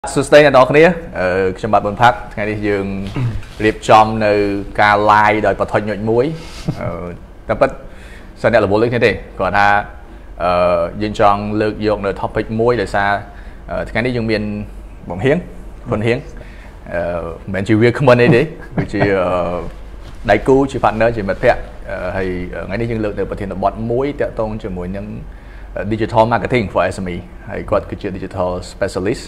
Sustain អ្នកនរគ្នាខ្ញុំបាទប៊ុនផាត់ថ្ងៃនេះយើងរៀបចំនៅការ live ដោយបទញញមួយតែពិតសិនអ្នករវល់នេះទេគាត់ថាយើងចង់លើកយកនៅ topic មួយដោយសារថ្ងៃនេះយើងមានបងហៀងហ៊ុនហៀងមិនមែនជាវាគ្មិនទេគឺជាដៃគូជា partner ជាមិត្តភក្តិហើយថ្ងៃនេះយើងលើកនៅប្រធានបទមួយតាក់ទងជាមួយនឹង digital marketing for SME ហើយគាត់គឺជា digital specialist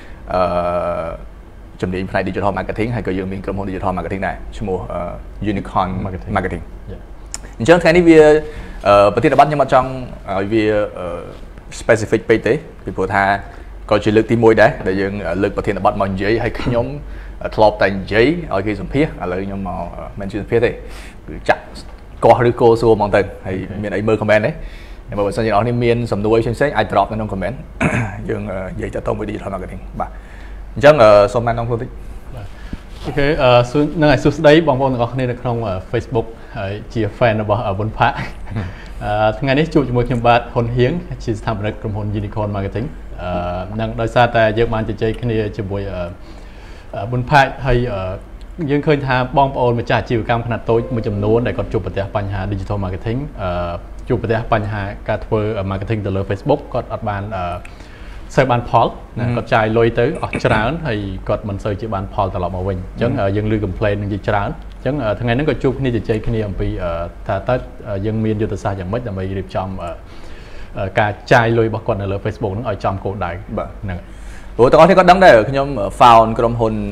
ជំនាញផ្នែក digital marketing ហើយក៏យើងមានក្រុមហ៊ុន digital marketing ដែរឈ្មោះ Unicorn Marketing អញ្ចឹងថ្ងៃនេះវាប្រធានបទខ្ញុំអត់ចង់ឲ្យវា specific ពេកទេពីព្រោះថាក៏ជាលើកទី1ដែរដែលយើងលើកប្រធានបទមកនិយាយហើយខ្ញុំធ្លាប់តែនិយាយឲ្យគេសម្ភាសឥឡូវខ្ញុំមកមិនជឿសម្ភាសទេគឺចាក់កោះឬគោសួរហ្មងទៅហើយមានអីមើល comment ទេបើមិនសិនយើងអស់នេះមានសំណួរផ្សេងៗអាច drop នៅក្នុង comment យើងនិយាយទៅទៅមួយ digital marketing បាទអញ្ចឹងសូមបានអង្គតិចអូខេនឹងឲ្យសួស្ដីបងប្អូនទាំងអស់គ្នានៅក្នុង Facebook ហើយជា fan របស់វុនផាក់ថ្ងៃនេះជួបជាមួយខ្ញុំបាទហ៊ុនហៀងជាស្ថាបនិកក្រុមហ៊ុន Unicorn Marketing នឹងដោយសារតែយើងបានជជែកគ្នាជាមួយវុនផាក់ហើយយើងឃើញថាបងប្អូនម្ចាស់អាជីវកម្មខ្នាតតូចមួយចំនួនដែលគាត់ជួបប្រទះបញ្ហា digital marketing ជួបប្រទះបញ្ហាការធ្វើ marketing ទៅលើ Facebook គាត់អត់បានសូវបានផលគាត់ចាយលុយទៅអស់ច្រើនហើយគាត់មិនសូវជាបានផលត្រឡប់មកវិញអញ្ចឹងយើងឮ complaint នឹងជាច្រើនអញ្ចឹងថ្ងៃនេះក៏ជួបគ្នាជជែកគ្នាអំពីថាតើយើងមានយុទ្ធសាស្ត្រយ៉ាងម៉េចដើម្បីរៀបចំការចាយលុយរបស់គាត់នៅលើ Facebook ហ្នឹងឲ្យចំគោលដៅហ្នឹងព្រោះទាំងអស់គ្នាគាត់ដឹងដែរខ្ញុំ found ក្រុមហ៊ុន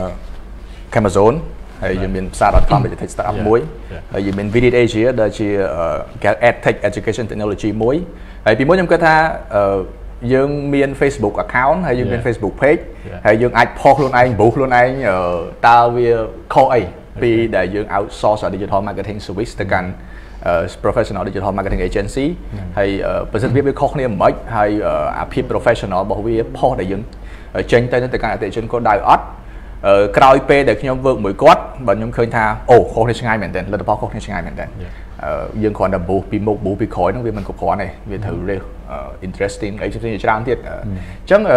Amazon ហើយយើងមានផ្សារ .com ដែលជា tech startup មួយហើយយើងមាន Visit Asia ដែលជា EdTech Education Technology មួយហើយពីមុនខ្ញុំគិតថាយើងមាន Facebook account ហើយយើងមាន Facebook page ហើយយើងអាចផុសខ្លួនឯង boost ខ្លួនឯងតើវាខុសអីពីដែលយើង outsource digital marketing service ទៅកាន់ professional digital marketing agency ហើយប្រសិទ្ធភាពវាខុសគ្នាមិនហើយអាភាព professional របស់វាផុសដែលយើងចេញទៅកាន់អតិថិជនគាត់ដៅអត់ក្រោយពេលដែលខ្ញុំ work មួយគាត់បើខ្ញុំឃើញថាអូខុសគ្នាឆ្ងាយមែនទែនលទ្ធផលខុសគ្នាឆ្ងាយមែនទែនយើងគ្រាន់តែ boost ពីមុខ boost ពីក្រោយហ្នឹងវាមិនគ្រប់គ្រាន់ទេវាត្រូវ interesting អីផ្សេងៗច្រើនទៀតអញ្ចឹង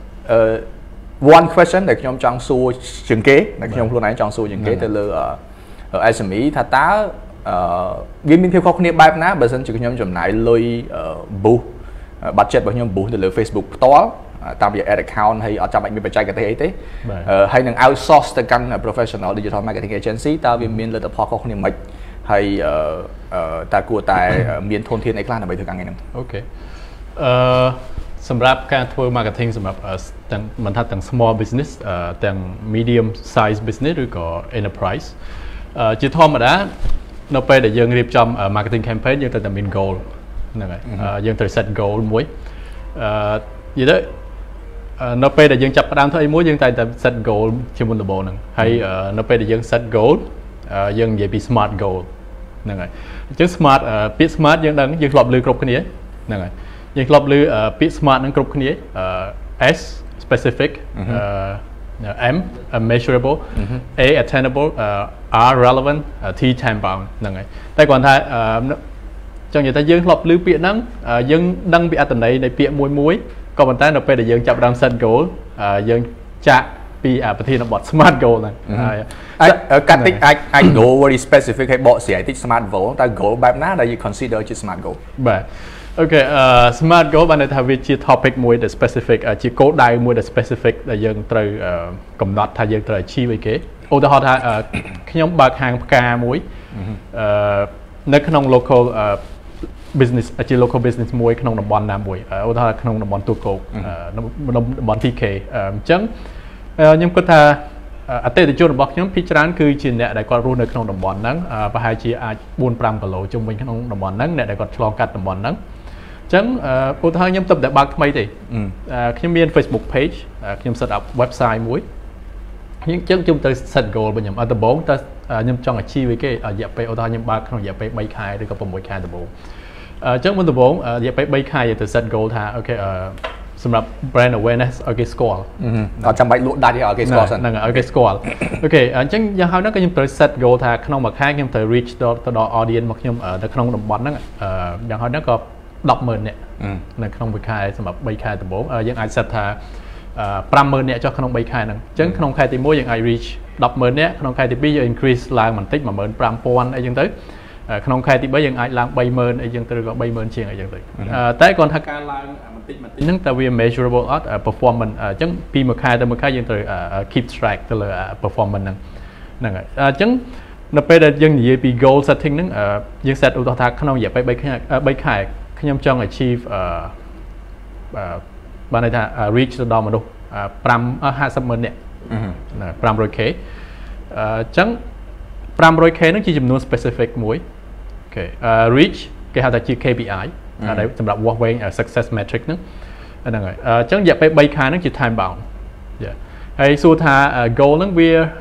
one question ដែលខ្ញុំចង់សួរជាងគេដែលខ្ញុំខ្លួនឯងចង់សួរជាងគេទៅលើ SME ថាតើវាមានភាពខុសគ្នាបែបណាបើសិនជាខ្ញុំចំណាយលុយ boost budget របស់ខ្ញុំ boost ទៅលើ Facebook ផ្ទាល់តាមរយៈ ad account ហើយអត់ចាំបាច់មានបច្ចេកទេសអីទេហើយនឹង outsource ទៅកាន់ professional digital marketing agency តើវាមានលទ្ធផលខុសគ្នាមិនហើយតើគួរតែមានធនធានអីខ្លះដើម្បីធ្វើការងារហ្នឹងអូខេសម្រាប់ការធ្វើ marketing សម្រាប់ទាំងមិនថាទាំង small business ទាំង medium size business ឬក៏ enterprise ជាធម្មតានៅពេលដែលយើងរៀបចំ marketing campaign យើងត្រូវតែមាន goal ហ្នឹងហើយយើងត្រូវ set goal មួយនិយាយទៅនៅពេលដែលយើងចាប់ផ្ដើមធ្វើអីមួយយើងតែ set goal ជាមុនដំបូងហ្នឹងហើយនៅពេលដែលយើង set goal យើងនិយាយពី smart goal ហ្នឹងហើយអញ្ចឹង smart ពាក្យ smart យើងដឹងយើងធ្លាប់ឮគ្រប់គ្នាហ្នឹងហើយយើងធ្លាប់ឮពាក្យ smart ហ្នឹងគ្រប់គ្នា S specific M measurable A attainable R relevant T time bound ហ្នឹងហើយតែគ្រាន់ថាចង់និយាយថាយើងធ្លាប់ឮពាក្យហ្នឹងយើងដឹងពីអត្ថន័យនៃពាក្យមួយក៏ប៉ុន្តែនៅពេលដែលយើងចាប់ផ្ដើម set goal យើងចាក់ពីប្រធានបទ smart goal ហ្នឹងហើយកាត់តិចអាច goal very specific ឲ្យបកស្រាយតិច smart goal តើ goal បែបណាដែលយើង consider ជា smart goal បាទអូខេsmart goal បានន័យថាវាជា topic មួយដែល specific ជាគោលដៅមួយដែល specific ដែលយើងត្រូវកំណត់ថាយើងត្រូវ achieve អីគេឧទាហរណ៍ថាខ្ញុំបើកហាងផ្កាមួយនៅក្នុង local business ជា local business មួយក្នុងតំបន់ណាមួយឧទាហរណ៍ក្នុងតំបន់ទូកោកតំបន់ TK អញ្ចឹងខ្ញុំគិតថាអតិថិជនរបស់ខ្ញុំភាគច្រើនគឺជាអ្នកដែលគាត់រស់នៅក្នុងតំបន់ហ្នឹងប្រហែលជាអាច 4-5 គីឡូជុំវិញក្នុងតំបន់ហ្នឹងអ្នកដែលគាត់ឆ្លងកាត់តំបន់ហ្នឹងអញ្ចឹងឧទាហរណ៍ខ្ញុំទៅតែបើកថ្មីទេខ្ញុំមាន Facebook page ខ្ញុំ set up website មួយខ្ញុំទៅ set goal របស់ខ្ញុំដំបូងតើខ្ញុំចង់ achieve អីគេរយៈពេលឧទាហរណ៍ខ្ញុំបើកក្នុងរយៈពេល 3 ខែឬក៏ 6 ខែដំបូងអញ្ចឹងមុនដំបូងរយៈពេល 3 ខែទៅ set goal ថាអូខេសម្រាប់ brand awareness ឲ្យគេស្គាល់អត់ចាំបាច់លក់ដាច់ឲ្យគេស្គាល់សិនហ្នឹងឲ្យគេស្គាល់អូខេអញ្ចឹងយ៉ាងហោចណាស់ក៏ខ្ញុំត្រូវ set goal ថាក្នុងមួយខែខ្ញុំត្រូវ reach ទៅដល់ audience របស់ខ្ញុំនៅក្នុងតំបន់ហ្នឹងយ៉ាងហោចណាស់ក៏ 100000 នាក់នៅក្នុងមួយខែសម្រាប់3ខែដំបូងយើងអាច set ថា 50,000 អ្នកចុះក្នុង3ខែហ្នឹងអញ្ចឹងក្នុងខែទី1យើងអាច reach 10,000 អ្នកក្នុងខែទី2យើង increase ឡើងបន្តិច 15,000 អីចឹងទៅក្នុងខែទី3យើងអាចឡើង 30,000 អីចឹងទៅឬក៏ 30,000 ជាងអីចឹងទៅតែគាត់ថាការឡើងបន្តិចហ្នឹងតើវា measurable អត់ performance អញ្ចឹងពីមួយខែទៅមួយខែយើងត្រូវ keep track ទៅលើ performance ហ្នឹងហើយអញ្ចឹងនៅពេលដែលយើងនិយាយពី goal setting ហ្នឹងយើង set ឧទាហរណ៍ថាក្នុងរយៈពេល3ខែខ្ញុំចង់ achieve បានន័យថា reach ទៅដល់មនុស្ស 50,000 នាក់ 500k អញ្ចឹង 500k ហ្នឹងជាចំនួន specific មួយ reach គេហៅថាជា KPI ដែលសម្រាប់វាស់វែង success metric ហ្នឹងហើយអញ្ចឹងរយៈពេល3ខែហ្នឹងជា time bound ហើយសួរថា goal ហ្នឹងវា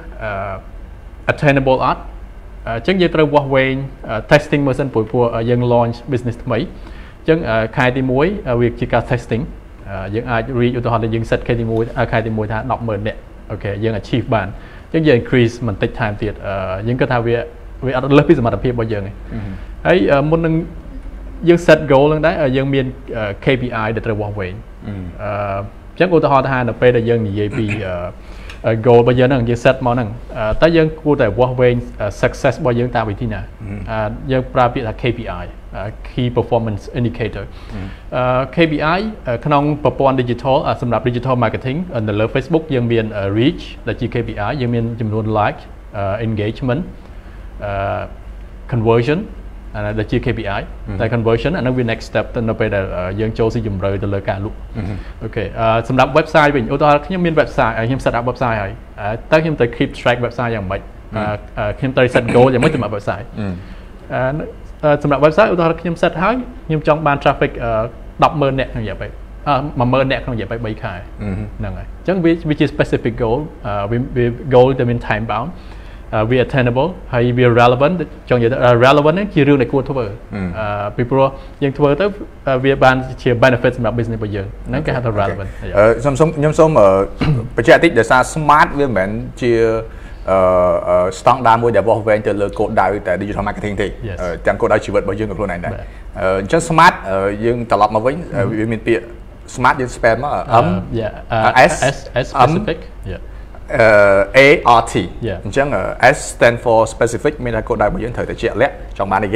attainable អត់អញ្ចឹងយើងត្រូវវាស់វែង testing មើលសិនព្រោះយើង launch business ថ្មីអញ្ចឹងខែទី1វាជាការ testing យើងអាច reach ឧទាហរណ៍យើង set ខែទី1ថា 10,000 នាក់អូខេយើង achieve បានអញ្ចឹងយើង increase បន្តិច time ទៀតយើងគិតថាវាអត់លើសពីសមត្ថភាពរបស់យើងទេហើយមុននឹងយើង set goal ហ្នឹងដែរយើងមាន KPI ដែលត្រូវវាស់វែងអញ្ចឹងឧទាហរណ៍ថានៅពេលដែលយើងនិយាយពី goal របស់យើងហ្នឹងយើង set មកហ្នឹងតែយើងគួរតែវាស់វែង success របស់យើងតាមវិធីណាយើងប្រើពាក្យថា KPI key performance indicator KPI ក្នុងប្រព័ន្ធ digital សម្រាប់ digital marketing នៅលើ Facebook យើងមាន reach ដែលជា KPI យើងមានចំនួន like engagement conversion ដែលជា KPI តែ conversion អានោះវា next step ទៅនៅពេលដែលយើងចូលស៊ីជម្រៅទៅលើការលក់អូខេសម្រាប់ website វិញឧទាហរណ៍ខ្ញុំមាន website ខ្ញុំ set up website ហើយតើខ្ញុំត្រូវ keep track website យ៉ាងម៉េចខ្ញុំត្រូវ set goal យ៉ាងម៉េចសម្រាប់ website សម្រាប់ website ឧទាហរណ៍ខ្ញុំ set ហើយខ្ញុំចង់បាន traffic 10,000 អ្នកក្នុងរយៈពេល10,000 អ្នកក្នុងរយៈពេល3ខែហ្នឹងហើយអញ្ចឹងវាជា specific goal វា goal ដែលមាន time bound វា attainable ហើយវា relevant ចង់និយាយថា relevant ហ្នឹងជារឿងដែលគួរធ្វើពីព្រោះយើងធ្វើទៅវាបានជា benefit សម្រាប់ business របស់យើងហ្នឹងគេហៅថា relevant ខ្ញុំសូមបញ្ជាក់តិចដោយសារ smart វាមិនមែនជាស្តង់ដារមួយដែលវាស់វែងទៅលើគោលដៅតែ digital marketing ទេទាំងគោលដៅជីវិតរបស់យើងក៏ខ្លួនឯងដែរអញ្ចឹង smart យើងត្រឡប់មកវិញវាមានពាក្យ smart យើង spell មក M S specific ART អញ្ចឹង S stand for specific មានថាគោលដៅរបស់យើងត្រូវតែជាក់លាក់ចង់បានអីគេ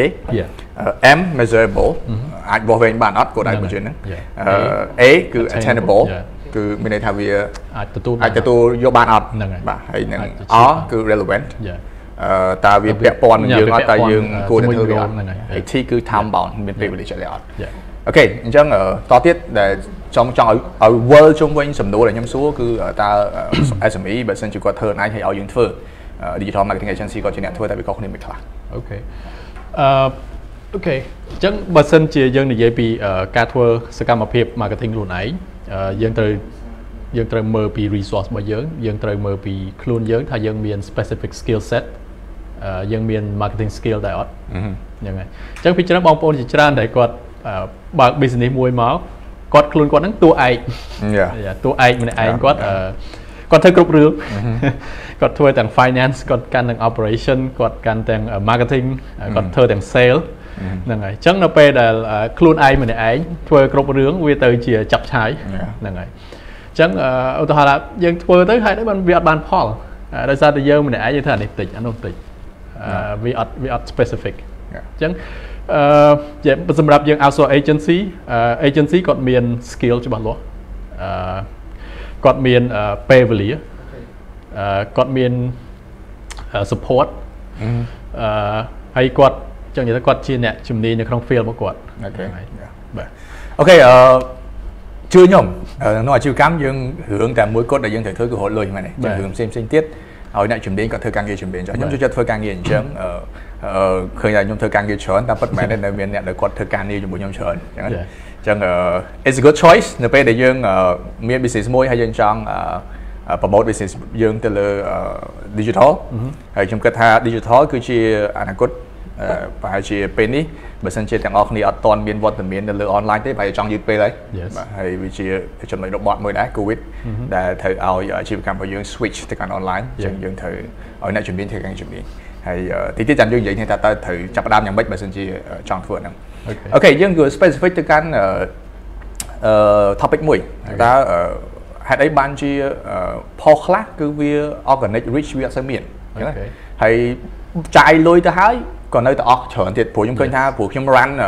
M measurable អាចវាស់វែងបានអត់គោលដៅរបស់យើងហ្នឹង A គឺ attainable គឺមានន័យថាវាអាចទទួលយកបានអត់បាទហើយនឹង R គឺ relevant តើវាពាក់ព័ន្ធនឹងយើងអត់តើយើងគួរតែធ្វើវាអត់ហើយ T គឺ time bound មានពេលវេលាជាក់លាក់អត់អូខេអញ្ចឹងតទៀតដែលចង់ឲ្យ world ជុំវិញសំណួរដែលខ្ញុំសួរគឺតើ SME បើសិនជាគាត់ធ្វើឯងឲ្យយើងធ្វើ digital marketing agency គាត់ជាអ្នកធ្វើតែវាខុសគ្នាមិនខ្លះអូខេអូខេអញ្ចឹងបើសិនជាយើងនិយាយពីការធ្វើសកម្មភាព marketing ខ្លួនឯងយើងត្រូវមើលពី resource របស់យើងត្រូវមើលពីខ្លួនយើងថាយើងមាន specific skill set យើងមាន marketing skill ដែរអត់ហ្នឹងហើយអញ្ចឹងពីច្រើនបងប្អូនជាច្រើនដែលគាត់បើក business មួយមកគាត់ខ្លួនគាត់ហ្នឹងតួឯកតួឯកម្នាក់ឯងគាត់ធ្វើគ្រប់រឿងគាត់ធ្វើទាំង finance គាត់កាន់ទាំង operation គាត់កាន់ទាំង marketing គាត់ធ្វើទាំង sale ហ្នឹងហើយអញ្ចឹងនៅពេលដែលខ្លួនឯងម្នាក់ឯងធ្វើគ្រប់រឿងវាទៅជាចាប់ឆាយហ្នឹងហើយអញ្ចឹងឧទាហរណ៍យើងធ្វើទៅហើយបានវាអត់បានផលដោយសារតែយើងម្នាក់ឯងយើងធ្វើអានេះតិចអានោះតិចវាអត់ specific អញ្ចឹងសម្រាប់យើង outsource agency គាត់មាន skill ច្បាស់លាស់គាត់មានពេលវេលាគាត់មាន support ហើយគាត់ចង់និយាយថាគាត់ជាអ្នកជំនាញនៅក្នុង field របស់គាត់អូខេបាទអូខេជឿខ្ញុំក្នុងអាជីវកម្មយើងរឿងតែមួយគត់ដែលយើងត្រូវធ្វើគឺរត់លុយមែនទេចឹងរឿងផ្សេងទៀតឲ្យអ្នកជំនាញគាត់ធ្វើការងារជំនាញខ្ញុំចូលចិត្តធ្វើការងារអញ្ចឹងឃើញថាខ្ញុំធ្វើការងារច្រើនតែពិតមែនទេនៅមានអ្នកដែលគាត់ធ្វើការងារជាមួយខ្ញុំច្រើនអញ្ចឹង it's a good choice នៅពេលដែលយើងមាន business មួយហើយយើងចង់ promote business យើងទៅលើ digital ហើយខ្ញុំគិតថា digital គឺជាអនាគតប្រហែលជាពេលនេះបើសិនជាទាំងអស់គ្នាអត់ទាន់មានវត្តមាននៅលើ online ទេប្រហែលចង់យឺតពេលហើយបាទហើយវាជាចំណុចរបត់មួយដែរ COVID ដែលត្រូវឲ្យអាជីវកម្មរបស់យើង switch ទៅកាន់ online អញ្ចឹងយើងត្រូវឲ្យអ្នកជំនាញធ្វើការជំនាញហើយទីទៀតចាំយើងនិយាយថាតើត្រូវចាប់ផ្ដើមយ៉ាងម៉េចបើសិនជាចង់ធ្វើហ្នឹងអូខេយើងគឺ specific ទៅកាន់topic មួយតើ hạt ấy ban chi po khác cứ vi organic rich vi sẽ miền hay trái lôi ta hái còn nơi ta chọn thiệt phổ chúng kênh tha phổ chúng run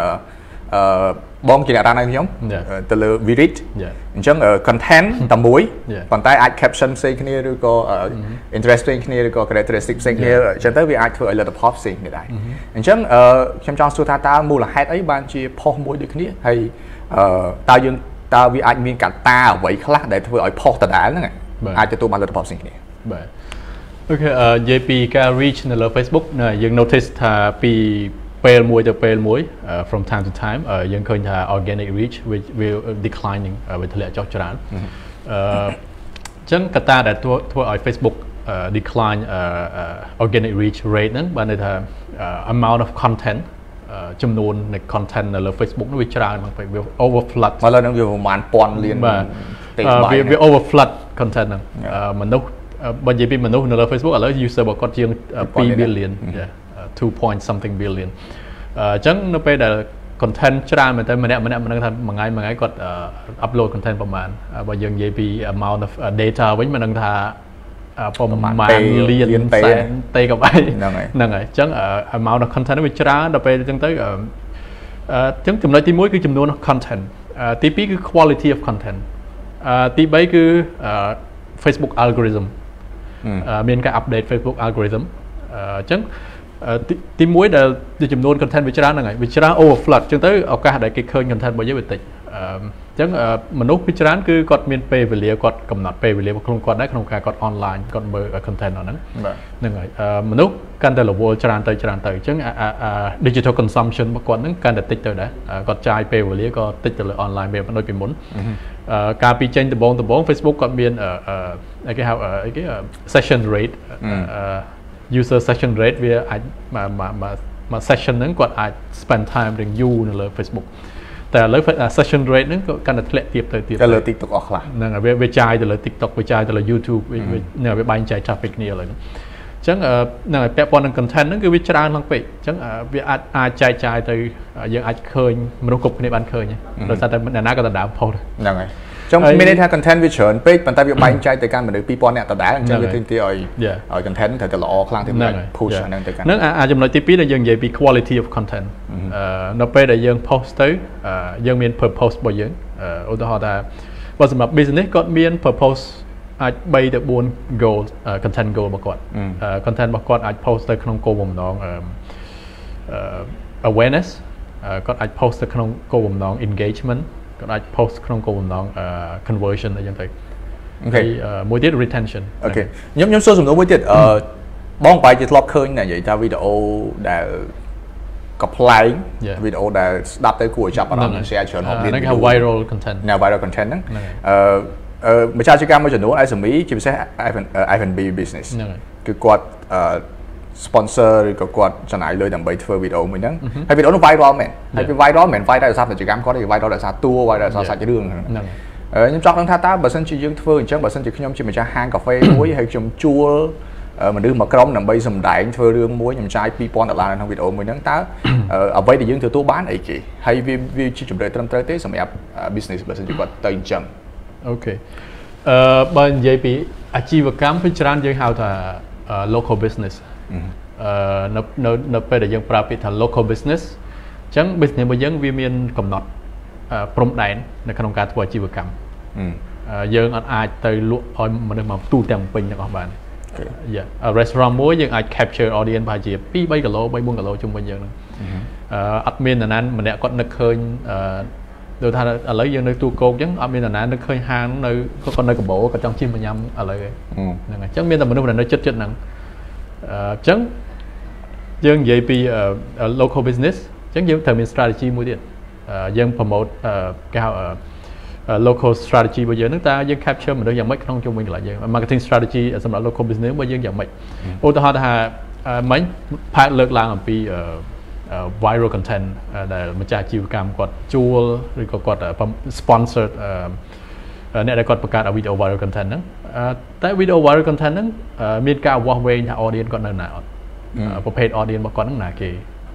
bom chỉ là ra này nhóm từ lừa virit chẳng content tầm muối còn tay ad caption xây cái này rồi có interesting cái này rồi có characteristic xây cái này chẳng tới vì ad thôi là tập pop xây người đại chẳng trong số ta mua là hai ấy ban chi pop muối được cái này hay tao vì ad miên cả ta vậy khác để thôi ở pop ta đã nữa này ad cho tôi ban là tập pop xây cái này ok JP ka reachใน Facebook นะยัง notice ថាពីពេលមួយទៅពេលមួយ from time to time យើងឃើញថា organic reach will declining វាធ្លាក់ចុះច្រើនអញ្ចឹងកត្តាដែលធ្វើឲ្យ Facebook decline organic reach rate ហ្នឹងបានន័យថា amount of content ចំនួននៃ content នៅលើ Facebook នោះវាច្រើនហ្នឹងពេលវា overflood មកលើហ្នឹងវាប្រហែលពាន់លានវា overflood content ហ្នឹងមនុស្សបើនិយាយពីមនុស្សនៅលើ Facebook ឥឡូវ user របស់គាត់ជាង2 billion 2 point something billion អញ្ចឹងនៅពេលដែល content ច្រើនមែនតើម្នាក់មិនដឹងថាមួយថ្ងៃគាត់ upload content ប្រហែលបើយើងនិយាយពី amount of data វិញមិនដឹងថាប្រហែលលានសែនតេក៏បីហ្នឹងហើយអញ្ចឹង amount of content វាច្រើនដល់ពេលអញ្ចឹងទៅអញ្ចឹងចំណុចទី1គឺចំនួន content ទី2គឺ quality of content ទី3គឺ Facebook algorithm មានការ update Facebook algorithm អញ្ចឹងទី1ដែលចំនួន content វាច្រើនហ្នឹងហើយវាច្រើន overflood អញ្ចឹងទៅឱកាសដែលគេឃើញ content របស់យើងវាតិចអញ្ចឹងមនុស្សវាច្រើនគឺគាត់មានពេលវេលាគាត់កំណត់ពេលវេលារបស់ខ្លួនគាត់ដែរក្នុងការគាត់ online គាត់មើល content ហ្នឹងហ្នឹងហើយមនុស្សកាន់តែរវល់ច្រើនទៅអញ្ចឹងdigital consumption របស់គាត់ហ្នឹងកាន់តែតិចទៅដែរគាត់ចាយពេលវេលាក៏តិចទៅលើ online វាមិនដូចពីមុនកាលពីចេញដំបូង Facebook គាត់មានគេហៅsession rate user session rate វាអាចមក session ហ្នឹងគាត់អាច spend time រៀងយូរនៅលើ Facebook តែឥឡូវ session rate ហ្នឹងក៏កាន់តែធ្លាក់ទៀតទៅលើ TikTok អស់ខ្លះហ្នឹងហើយវាចាយទៅលើ TikTok វាចាយទៅលើ YouTube វាបែងចែក traffic គ្នាឥឡូវហ្នឹងអញ្ចឹងហ្នឹងហើយពាក់ព័ន្ធនឹង content ហ្នឹងគឺវាច្រើនឡើងពេកអញ្ចឹងវាអាចចែកចាយទៅយើងអាចឃើញមនុស្សគ្រប់គ្នាបានឃើញដោយសារតែអ្នកណាក៏ដណ្ដើម post ហ្នឹងហើយចឹងមានន័យថា content វាច្រើនពេកប៉ុន្តែវាបែងចែកទៅកាន់មនុស្ស 2000 អ្នកដដែលអញ្ចឹងវាទាមទារឲ្យ content ត្រូវតែល្អខ្លាំងទៅមិន push អាហ្នឹងទៅកាន់ហ្នឹងចំណុចទី2ដែលយើងនិយាយពី quality of content នៅពេលដែលយើង post ទៅយើងមាន purpose របស់យើងឧទាហរណ៍ថាបើសម្រាប់ business គាត់មាន purpose អាច3ទៅ4 goal content goal របស់គាត់ content របស់គាត់អាច post ទៅក្នុងគោលបំណងawareness គាត់អាច post ទៅក្នុងគោលបំណង engagement គាត់អាច post ក្នុងគោលបំណង conversion អីចឹងទៅអូខេមួយទៀត retention អូខេខ្ញុំសួរសំណួរមួយទៀតបងបែរជាធ្លាប់ឃើញនិយាយថាវីដេអូដែលកំប្លែងវីដេអូដែលស្ដាប់ទៅគួរឲ្យចាប់អារម្មណ៍ share ច្រើនហូបទៀតហ្នឹងគេ viral content viral content ហ្នឹងម្ចាស់អាជីវកម្មមួយចំនួន SME ជាពិសេស F&B business គឺគាត់sponsor ឬក៏គាត់ចំណាយលុយដើម្បីធ្វើវីដេអូមួយហ្នឹងហើយវីដេអូនោះ viral មែនហើយវា viral មិនមែន viral ដោយសារអាជីវកម្មគាត់ទេ viral ដោយសារតួ viral ដោយសារសាច់រឿងហ្នឹងខ្ញុំចង់ដឹងថាតើបើសិនជាយើងធ្វើអញ្ចឹងបើសិនជាខ្ញុំជាម្ចាស់ហាងកាហ្វេមួយហើយខ្ញុំជួលមនុស្សមួយក្រុមដើម្បីសម្ដែងធ្វើរឿងមួយខ្ញុំចាយ$2000នៅក្នុងវីដេអូមួយហ្នឹងតើអ្វីដែលយើងទទួលបានអីគេហើយវាជាជម្រើសត្រឹមត្រូវទេសម្រាប់ business បើសិនជាគាត់ទៅអញ្ចឹងអូខេបើនិយាយពីអាជីវកម្មភាគច្រើនយើងហៅថា local business នៅពេលដែលយើងប្រើពាក្យថា local business អញ្ចឹង business របស់យើងវាមានកំណត់ព្រំដែននៅក្នុងការធ្វើអាជីវកម្មយើងអាចទៅលក់ឲ្យមនុស្សមកទូទាំងពេញទាំងអស់បាន restaurant មួយយើងអាច capture audience ប្រហែលជា2-3 គីឡូ 3-4 គីឡូជុំវិញយើងហ្នឹងអត់មាននរណាម្នាក់គាត់នឹកឃើញដូចថាឥឡូវយើងនៅទូកោកអញ្ចឹងអត់មាននរណានឹកឃើញហាងនៅគាត់នៅកបោគាត់ចង់ជិះមកញ៉ាំឥឡូវហ្នឹងហើយអញ្ចឹងមានតែមនុស្សដែលនៅចិត្តហ្នឹងអញ្ចឹងយើងនិយាយពី local business អញ្ចឹងយើងត្រូវមាន strategy មួយទៀតយើង promote គេហៅ local strategy របស់យើងហ្នឹងតើយើង capture មនុស្សយ៉ាងម៉េចក្នុងជុំវិញកន្លែងយើង marketing strategy សម្រាប់ local business របស់យើងយ៉ាងម៉េចឧទាហរណ៍ថាមិញផាកលើកឡើងអំពី viral content ដែលម្ចាស់អាជីវកម្មគាត់ជួលឬក៏គាត់ sponsor អ្នកដែលគាត់បង្កើតវីដេអូ viral content ហ្នឹងតែវីដេអូ viral content ហ្នឹងមានការវាស់វែងថា audience គាត់នៅណាអត់ប្រភេទ audience របស់គាត់ហ្នឹងណាគេ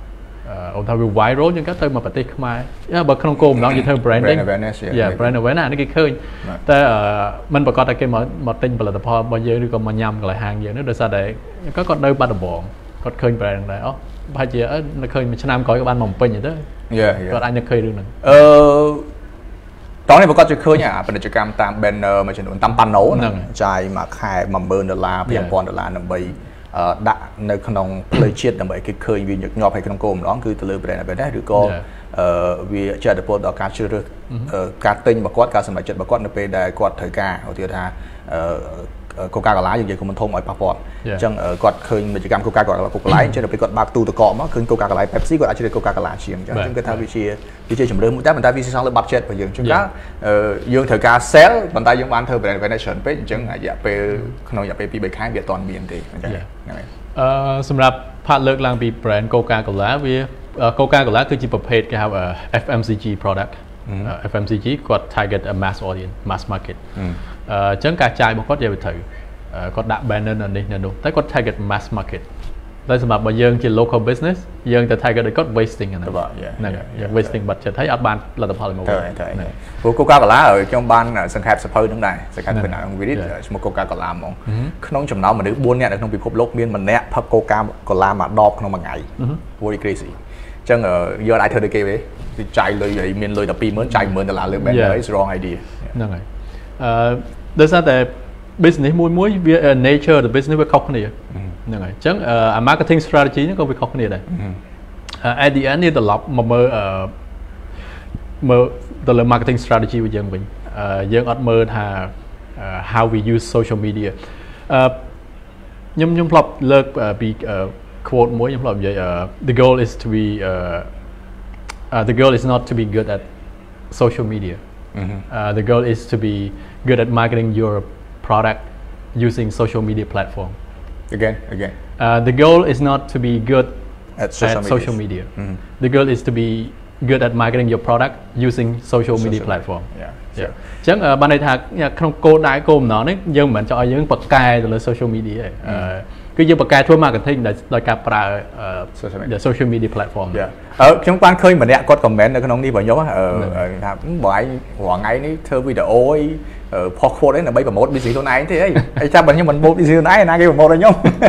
អូនថាវា viral ជាងទៅមកប្រទេសខ្មែរបើក្នុងគោលបំណងយើងធ្វើ branding brand awareness នេះគេឃើញតែมันប្រកាសតែគេមកទិញផលិតផលរបស់យើងឬក៏មកញ៉ាំកន្លែងហាងយើងនោះដោយសារតែគាត់នៅបាត់ដំបងគាត់ឃើញ brand ហ្នឹងដែរអូប្រហែលជានៅឃើញមួយឆ្នាំក្រោយក៏បានមកពេញទៅគាត់អាចនឹកឃើញរឿងហ្នឹងតោះនេះប្រកាសជាឃើញអាពាណិជ្ជកម្មតាម banner មួយចំនួនតាម panel ហ្នឹងចាយមួយខែ$10,000 $5,000 ដើម្បីដាក់នៅក្នុងផ្លូវជាតិដើម្បីគេឃើញវាញឹកញាប់ឲ្យក្នុងគោលម្ដងគឺទៅលើ brand awareness ឬក៏វាជាឥទ្ធិពលដល់ការជ្រើសរើសការទិញរបស់គាត់ការសម្រេចចិត្តរបស់គាត់នៅពេលដែលគាត់ត្រូវការឧទាហរណ៍ថា Coca-Cola យើងនិយាយគុំធំឲ្យប៉ះពាល់អញ្ចឹងគាត់ឃើញពាណិជ្ជកម្ម Coca-Cola អញ្ចឹងដល់ពេលគាត់បើកទូទឹកកកមកឃើញ Coca-Cola Pepsi គាត់អាចជ្រើស Coca-Cola ជាងអញ្ចឹងខ្ញុំគិតថាវាជាជំរឿនមួយតែប៉ុន្តែវាស្សងលើ budget របស់យើងអញ្ចឹងយើងត្រូវការ sell ប៉ុន្តែយើងបានធ្វើ brand awareness ច្រើនពេកអញ្ចឹងរយៈពេលក្នុងរយៈពេល 2-3 ខែវាអត់ទាន់មានទេអញ្ចឹងហ្នឹងហើយសម្រាប់ផាត់លើកឡើងពី brand Coca-Cola វា Coca-Cola គឺជាប្រភេទគេហៅ FMCG product FMCG គាត់ target a mass audience mass market អញ្ចឹងការចាយរបស់គាត់និយាយទៅគាត់ដាក់ banner នៅនេះនៅនោះតែគាត់ target mass market តែសម្រាប់បើយើងជា local business យើងទៅ target គាត់ wasting ហ្នឹងយើង wasting budget ហើយអត់បានលទ្ធផលមកវិញព្រោះ Coca-Cola ខ្ញុំបានសង្ខេបសភៅហ្នឹងដែរសង្ខេបពីក្នុងវីដេអូឈ្មោះ Coca-Cola ហ្មងក្នុងចំណោមមនុស្ស4នាក់នៅក្នុងពិភពលោកមានម្នាក់ផឹក Coca-Cola មួយដបក្នុងមួយថ្ងៃ very crazy អញ្ចឹងយើងអាចធ្វើដូចគេទេចាយលុយឲ្យមានលុយតែ$20,000ចាយ$10,000លើ banner is wrong idea ហ្នឹងហើយដោយសារតែ business មួយវា nature of the business វាខុសគ្នាហ្នឹងហើយអញ្ចឹងmarketing strategy ហ្នឹងក៏វាខុសគ្នាដែរ at the end នេះត្រឡប់មកមើលទៅលើ marketing strategy របស់យើងវិញយើងអត់មើលថា how we use social media ខ្ញុំធ្លាប់លើកពី quote មួយខ្ញុំធ្លាប់និយាយthe goal is to be the goal is not to be good at social media the goal is to be good at marketing your product using social media platform again the goal is not to be good at social media the goal is to be good at marketing your product using social media platform អញ្ចឹងបានន័យថាក្នុងគោលដៅគោលបំណងនេះយើងមិនមែនចង់ឲ្យយើងបកកែទៅលើ social media ទេគឺយើងបកកែធ្វើ marketing ដោយការប្រើ social media platform ខ្ញុំបានឃើញម្នាក់គាត់ comment នៅក្នុងនេះរបស់ខ្ញុំថាបើឯងរាល់ថ្ងៃនេះធ្វើវីដេអូអីផុស quote អីដើម្បី promote business ខ្លួនឯងទេអីចាំបើខ្ញុំមិន promote business ខ្លួនឯងណាគេ promote ឲ្យខ្ញុំ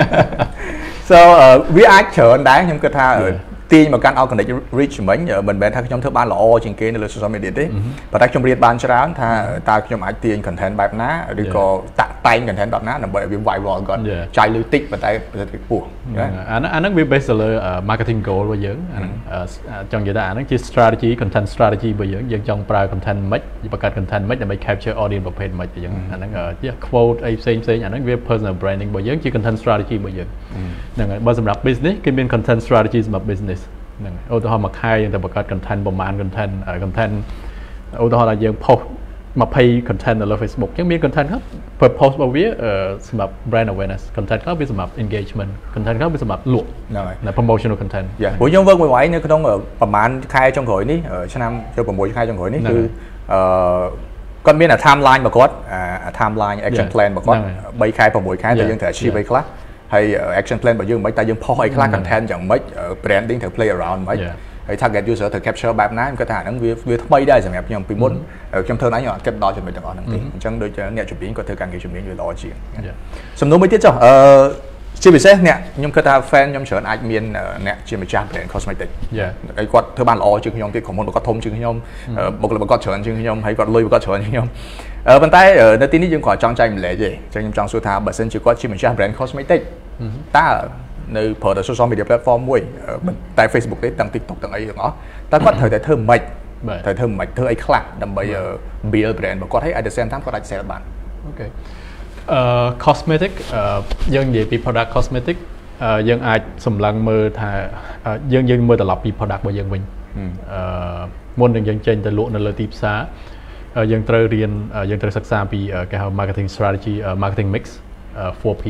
so វាអាចច្រើនដែរខ្ញុំគិតថាទាញមកកាន់ organic reach មិញមិនមែនថាខ្ញុំធ្វើបានល្អជាងគេនៅលើ social media ទេប៉ុន្តែខ្ញុំរៀនបានច្រើនថាតើខ្ញុំអាចទាញ content បែបណាឬក៏តាក់តែង content បែបណាដើម្បីឲ្យវា viral គាត់ចាយលុយតិចប៉ុន្តែប្រសិទ្ធភាពខ្ពស់អាហ្នឹងវា based លើ marketing goal របស់យើងចង់និយាយថាអាហ្នឹងជា strategy content strategy របស់យើងចង់ប្រើ content មិនបង្កើត content មិនដើម្បី capture audience ប្រភេទមិនអញ្ចឹងអាហ្នឹងជា quote អីផ្សេងអាហ្នឹងវា personal branding របស់យើងជា content strategy របស់យើងហ្នឹងហើយបើសម្រាប់ business គេមាន content strategy សម្រាប់ business ហ្នឹងឧទាហរណ៍មួយខែយើងទៅបង្កើត content ប្រមាណ content ឧទាហរណ៍ថាយើង post 20 content នៅលើ Facebook អញ្ចឹងមាន content ខ្លះ purpose របស់វាសម្រាប់ brand awareness content ខ្លះវាសម្រាប់ engagement content ខ្លះវាសម្រាប់លក់ហ្នឹងហើយ promotional content ព្រោះខ្ញុំ work មួយថ្ងៃនៅក្នុងប្រហែលខែចុងក្រោយនេះឆ្នាំ6ខែចុងក្រោយនេះគឺគាត់មាន timeline របស់គាត់ timeline action plan របស់គាត់3ខែ6ខែតែយើងត្រូវ achieve អីខ្លះហើយ action plan របស់យើងមិនតែយើងផុសអីខ្លះ content យ៉ាងម៉េច branding ត្រូវ play around មិនហើយ target user ត្រូវ capture បែបណាខ្ញុំគិតថាហ្នឹងវាថ្មីដែរសម្រាប់ខ្ញុំពីមុនខ្ញុំធ្វើណាខ្ញុំអត់គិតដល់ចំណុចទាំងអស់ហ្នឹងទេអញ្ចឹងដូចអ្នកជំនាញគាត់ធ្វើការងារជំនាញវាល្អជាងសំណួរមួយទៀតចុះជាពិសេសអ្នកខ្ញុំគិតថា fan ខ្ញុំច្រើនអាចមានអ្នកជាម្ចាស់ brand cosmetic ហើយគាត់ធ្វើបានល្អជាងខ្ញុំទៀតក្រុមហ៊ុនគាត់ធំជាងខ្ញុំបុគ្គលិកគាត់ច្រើនជាងខ្ញុំហើយគាត់លុយគាត់ច្រើនជាងខ្ញុំប៉ុន្តែនៅទីនេះយើងគ្រាន់ចង់ចែកម្លែកទេអញ្ចឹងខ្ញុំចង់សួរថាបើសិនជាគាត់ជាម្ចាស់ brand cosmetic តើនៅប្រើតែ social media platform មួយតែ Facebook ទេទាំង TikTok ទាំងអីទាំងអស់តើគាត់ត្រូវតែធ្វើម៉េចធ្វើអីខ្លះដើម្បី build brand របស់គាត់ហើយ at the same time គាត់អាច sell បានអូខេcosmetic យើងនិយាយពី product cosmetic យើងអាចសម្លឹងមើលថាយើងមើលត្រឡប់ពី product របស់យើងវិញមុននឹងយើងចេញទៅលក់នៅលើទីផ្សារយើងត្រូវរៀនយើងត្រូវសិក្សាពីគេហៅ marketing strategy marketing mix 4P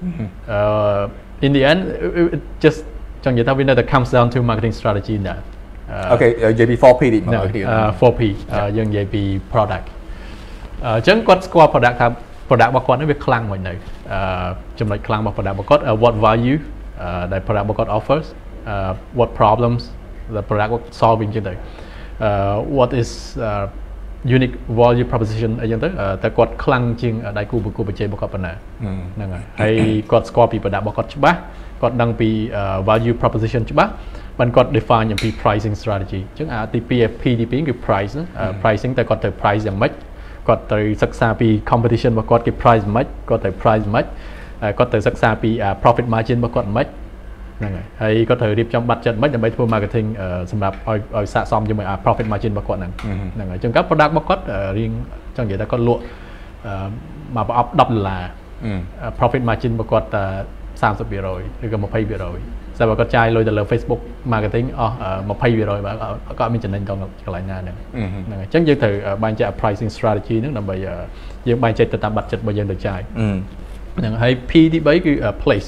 in the end it just ចង់និយាយថាវានៅតែ comes down to marketing strategy ណាអូខេនិយាយពី 4P នេះមកគ្នា 4P យើងនិយាយពី product អញ្ចឹងគាត់ស្គាល់ product ថា product របស់គាត់នេះវាខ្លាំងមិននៅចំណុចខ្លាំងរបស់ product របស់គាត់ what value ដែល product របស់គាត់ offers what problems the product solving ចឹងទៅ what is unique value proposition អីចឹងទៅតែគាត់ខ្លាំងជាងដៃគូប្រកួតប្រជែងរបស់គាត់ប៉ុណ្ណាហ្នឹងហើយគាត់ស្គាល់ពី product របស់គាត់ច្បាស់គាត់ដឹងពី value proposition ច្បាស់បានគាត់ define អំពី pricing strategy អញ្ចឹងទី2 P ទី2គឺ price ហ្នឹង pricing តែគាត់ទៅ price យ៉ាងម៉េចគាត់ទៅសិក្សាពី competition របស់គាត់គេ price យ៉ាងម៉េចគាត់ទៅ price យ៉ាងម៉េចគាត់ទៅសិក្សាពី profit margin របស់គាត់យ៉ាងម៉េចហ្នឹងហើយគាត់ត្រូវរៀបចំបាត់ចិត្តមិនដើម្បីធ្វើ marketing សម្រាប់ឲ្យស័ក្តិសមជាមួយ profit margin របស់គាត់ហ្នឹងហើយអញ្ចឹងក៏ product របស់គាត់រៀងចង់និយាយថាគាត់លក់មកប្រអប់$10 profit margin របស់គាត់30%ឬក៏20%តែបើគាត់ចាយលុយទៅលើ Facebook marketing អស់20%បាទគាត់មានចំណេញដល់កន្លែងណាហ្នឹងហ្នឹងហើយអញ្ចឹងយើងត្រូវបែងចែក pricing strategy ហ្នឹងដើម្បីយើងបែងចែកទៅតាមបាត់ចិត្តរបស់យើងទៅចាយហ្នឹងហើយ P ទី3គឺ place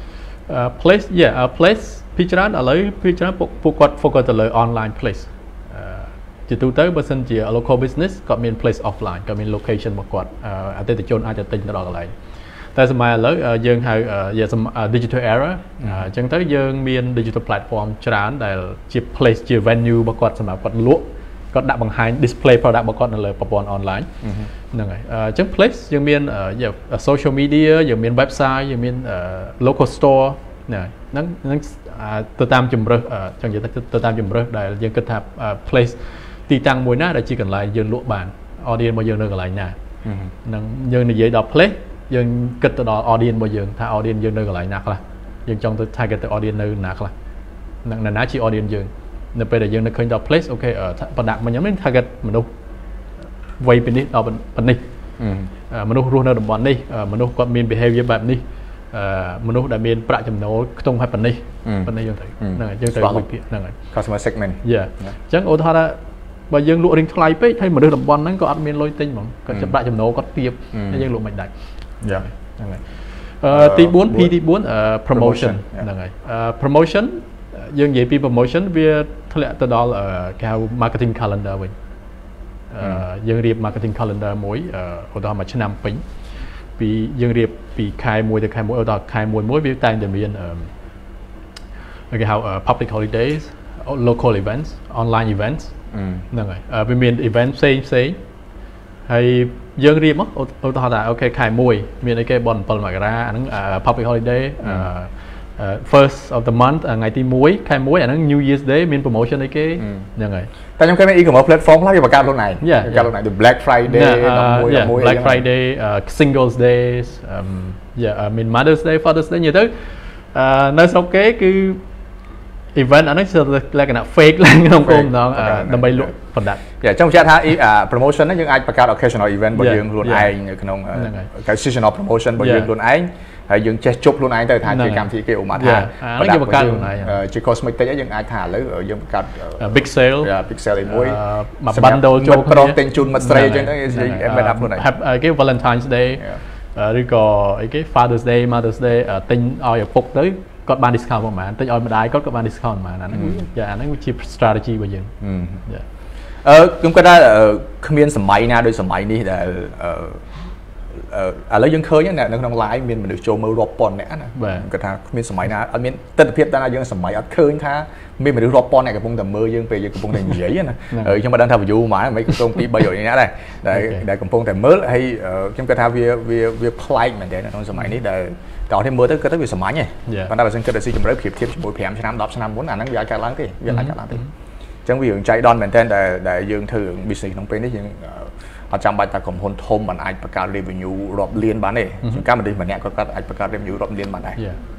place place ពីច្រើនឥឡូវពីច្រើនពួកគាត់ focus ទៅលើ online place ជាទូទៅបើសិនជា local business គាត់មាន place offline គាត់មាន location របស់គាត់អតិថិជនអាចទៅទិញទៅដល់កន្លែងតែសម័យឥឡូវយើងហៅ digital era អញ្ចឹងទៅយើងមាន digital platform ច្រើនដែលជា place ជា venue របស់គាត់សម្រាប់គាត់លក់គាត់ដាក់បង្ហាញ display product របស់គាត់នៅលើប្រព័ន្ធ online ហ្នឹងហើយអញ្ចឹង place យើងមាន social media យើងមាន website យើងមាន local store ហ្នឹងទៅតាមជំរើសចង់និយាយទៅតាមជំរើសដែលយើងគិតថា place ទីតាំងមួយណាដែលជាកន្លែងយើងលក់បាន audience របស់យើងនៅកន្លែងណាហ្នឹងយើងនិយាយដល់ place យើងគិតទៅដល់ audience របស់យើងថា audience យើងនៅកន្លែងណាខ្លះយើងចង់ទៅ target ទៅ audience នៅណាខ្លះនឹងណាជា audience យើងនៅពេលដែលយើងនៅឃើញដល់ place អូខេ product របស់ខ្ញុំមាន target មនុស្សវ័យពីនេះដល់ប៉ុណ្នេះមនុស្សរស់នៅតំបន់នេះមនុស្សគាត់មាន behavior បែបនេះមនុស្សដែលមានប្រាក់ចំណូលខ្ទង់ហើយប៉ុណ្នេះយើងទៅហ្នឹងហើយយើងទៅវិភាគហ្នឹងហើយ customer segment អញ្ចឹងឧទាហរណ៍ថាបើយើងលក់រៀងថ្លៃពេកហើយមនុស្សតំបន់ហ្នឹងក៏អត់មានលុយទិញហ្មងគាត់ចាប់ប្រាក់ចំណូលគាត់ទាបហើយយើងលក់មិនដាច់ហ្នឹងហើយទី4 P ទី4 promotion ហ្នឹងហើយ promotion យើងនិយាយពី promotion វាធ្លាក់ទៅដល់គេហៅ marketing calendar វិញយើងរៀប marketing calendar មួយឧទាហរណ៍មួយឆ្នាំពេញពីយើងរៀបពីខែ1ទៅខែ1ឧទាហរណ៍ខែ1វាតែងតែមានគេហៅ public holidays local events online events ហ្នឹងហើយវាមាន event ផ្សេងហើយយើងរៀបមកឧទាហរណ៍ថាអូខេខែ1មានអីគេបន7មករាអាហ្នឹង public holiday first of the month ថ្ងៃទី1ខែ1អាហ្នឹង New Year's Day មាន promotion អីគេហ្នឹងហើយតែខ្ញុំឃើញមាន e-commerce platform ខ្លះវាបង្កើតខ្លួនឯងបង្កើតខ្លួនឯង Black Friday 11 Black Friday Singles Days មាន Mother's Day Father's Day និយាយទៅនៅស្រុកគេគឺ event អាហ្នឹងជាលក្ខណៈ fake ឡើងក្នុងគោលបំណងដើម្បីលក់ product ចង់បញ្ជាក់ថា promotion ហ្នឹងយើងអាចបង្កើត occasional event របស់យើងខ្លួនឯងនៅក្នុង seasonal promotion របស់យើងខ្លួនឯងហើយយើងចេះជប់ខ្លួនឯងទៅថាជាកម្មវិធីគេឧមាថា product បង្កើតខ្លួនឯងជា cosmetic យើងអាចថាឥឡូវយើងបង្កើត big sale ឯមួយ bundle ចូលក្រុមទិញជូនមិត្តស្រីអញ្ចឹងទៅevent up ខ្លួនឯងគេ Valentine's Day ឬក៏អីគេ Father's Day Mother's Day ទិញឲ្យឪពុកទៅគាត់បាន discount ប្រហែលទិញឲ្យម្ដាយគាត់ក៏បាន discount ប្រហែលអាហ្នឹងវាជា strategy របស់យើងខ្ញុំគាត់ថាគ្មានសម័យណាដូចសម័យនេះដែលឥឡូវយើងឃើញនៅក្នុង live មានមនុស្សចូលមើលរាប់ពាន់នាក់ណាគាត់ថាគ្មានសម័យណាអត់មានទស្សនវិជ្ជាណាយើងសម័យអត់ឃើញថាមានមនុស្សរាប់ពាន់នាក់កំពុងតែមើលយើងពេលយើងកំពុងតែនិយាយណាខ្ញុំមិនដឹងថា view ហ្មងមិនកំពុង2-300នាក់ដែរកំពុងតែមើលហើយខ្ញុំគាត់ថាវាប្លែកមែនទែនក្នុងសម័យនេះដែលតោះនេះមើលទៅគាត់ទៅវាសាមញ្ញទេប៉ុន្តែបើសិនគិតទៅស៊ីជម្រៅប្រៀបធៀបជាមួយ5ឆ្នាំ10ឆ្នាំមុនអាហ្នឹងវាអាចកើតឡើងទេវាអាចកើតឡើងទេអញ្ចឹងវារឿងចៃដន្យមែនទែនដែលយើងធ្វើ business ក្នុងពេលនេះយើងអត់ចាំបាច់តែក្រុមហ៊ុនធំមិនអាចបង្កើត revenue រាប់លានបានទេកម្មវិធីម្នាក់គាត់អាចបង្កើត revenue រាប់លានបានដែរ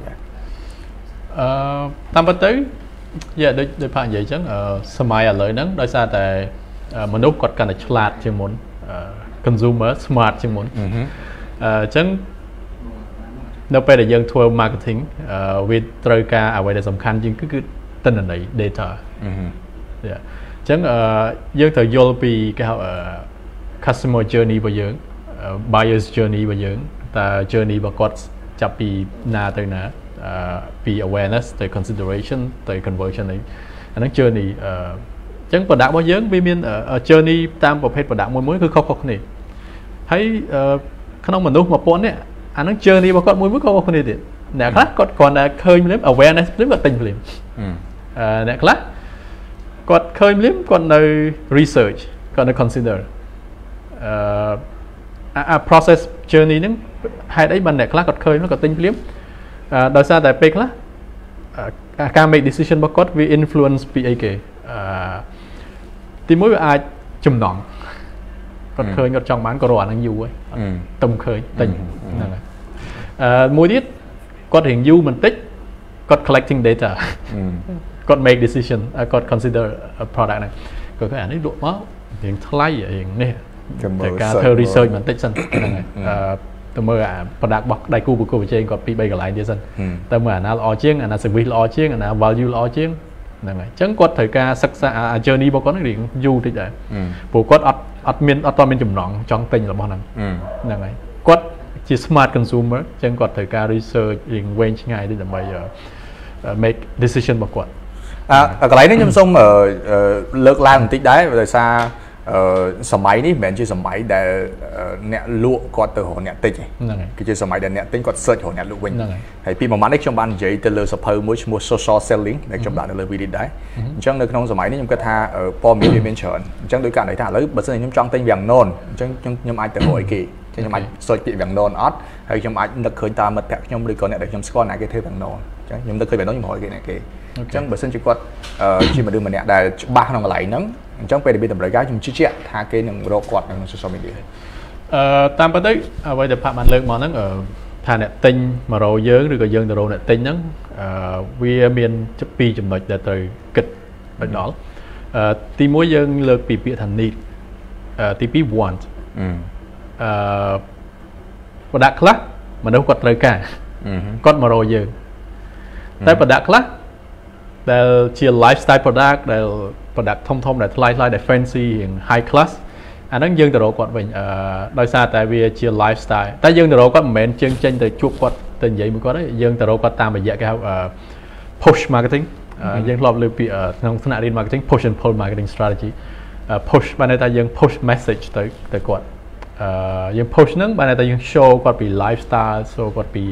តាមពិតទៅដូចផាកនិយាយអញ្ចឹងសម័យឥឡូវហ្នឹងដោយសារតែមនុស្សគាត់កាន់តែឆ្លាតជាងមុន consumer smart ជាងមុនអញ្ចឹងនៅពេលដែលយើងធ្វើ marketing វាត្រូវការអ្វីដែលសំខាន់ជាងគឺទិន្នន័យ data អញ្ចឹងយើងត្រូវយល់ពីគេហៅcustomer journey របស់យើង buyers journey របស់យើងតើ journey របស់គាត់ចាប់ពីណាទៅណាពី awareness ទៅ consideration ទៅ conversion អាហ្នឹង journey អញ្ចឹង product របស់យើងវាមាន journey តាមប្រភេទ product មួយគឺខុសៗគ្នាហើយក្នុងមនុស្ស1000នាក់អាហ្នឹង journey របស់គាត់មួយខុសៗគ្នាទៀត nè khác còn là khơi liếm awareness liếm là tình liếm nè khác còn khơi liếm còn nơi research còn nơi consider process journey nứng hai đấy bên nè khác còn khơi nó còn tình liếm đôi xa tại pe khác can make decision bao quát vì influence PAK thì mỗi ai chùm nón còn khơi còn trong bán có rồi anh du ấy tầm khơi tình mỗi tiết có hiện du mình tích có collecting data có make decision có consider a product này có cái ảnh ấy độ máu hiện thay hiện nè để cả theo research mình tích sân từ mơ product bọc đại cu của trên có pi bay cái lại đi sân từ mơ nó lo chiếng nó service lo chiếng nó value lo chiếng này chẳng có thời ca sắc xa journey bao con điện du thì vậy bộ có admin chùm nón trong tình là bao năng này có chỉ smart consumer chẳng có thời ca research liền quen ngày đi là bây giờ make decision bao quát cái lấy nó nhâm xong ở lược lan một tích đấy rồi xa sớm máy ní mình chỉ sớm máy để nẹt lụa có từ hồ nẹt tích cái chỉ sớm máy để nẹt tích có search hồ nẹt lụa quên hay pi mà mang trong ban giấy từ lừa suppose mua social selling để trong bạn lừa video đấy chẳng được không sớm máy ní nhâm cái tha ở po mi bên chợ chẳng đối cả đấy thà lấy bớt sinh nhâm trong tên vàng nôn chẳng nhâm ai từ hội kỳ chẳng nhâm ai search bị vàng nôn ót hay nhâm ai được khơi ta mật tẹt nhâm đi còn nẹt được nhâm score này cái thứ vàng nôn chẳng nhâm được khơi về nói nhâm hội kỳ này kỳ chẳng bớt sinh chỉ có chỉ mà đưa mình nẹt để ba thằng lại nắng trong về để bị tầm đại gái chúng chia sẻ hai cái nâng rô quạt nâng social media tam bắt đấy bây giờ phạm bản lượng mà nó ở thà nẹt tinh mà rồi dướng rồi dân từ rồi nẹt tinh nó vì miền chấp pi chấm nói để từ kịch ở đó thì mỗi dân lược bị thành need thì pi want và đặc khác mà đâu có lời cả con mà rồi dướng tại và đặc khác để chia lifestyle product để product thông để slide để fancy hiện high class anh đang dương từ độ quạt mình đôi xa tại vì chia lifestyle tại dương từ độ quạt mình chân trên từ chuột quạt tình vậy mới có đấy dương từ độ quạt tam bây giờ cái push marketing dương lọp lưu bị trong thằng nào marketing push and pull marketing strategy push ban này ta dương push message tới quạt dương push nâng ban này ta dương show quạt bị lifestyle show quạt bị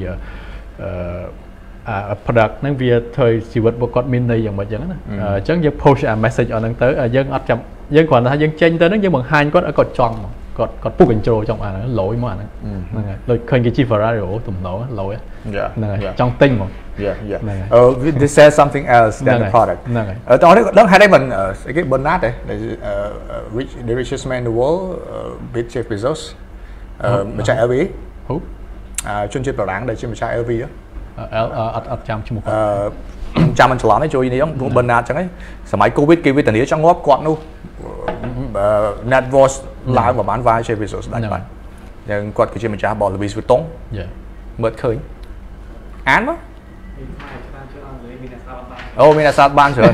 product năng việc thời chỉ vật bộ code min này dạng vậy đó chẳng dân post message ở năng tới dân ở trong dân còn là dân change tới nó dân bằng hai có ở cột tròn cột push control trong nó lỗi mà nó rồi khơi cái chi Ferrari tụm nổ lỗi trong tinh một this says something else than the product đó hai đây mình cái Bernard đấy the richest man in the world Bill Jeff Bezos mình chạy LV chuyên chế bảo đáng để chuyên chạy LV đó trăm một trăm anh chọn ấy chui này giống bên nào chẳng ấy sớm Covid kia với tình nghĩa trong ngóp quạt luôn Networks lại và bán vai chơi Bezos đánh vậy nhưng quạt cái chuyện mình trả bỏ Louis Vuitton mất khơi án quá mình là sao ban rồi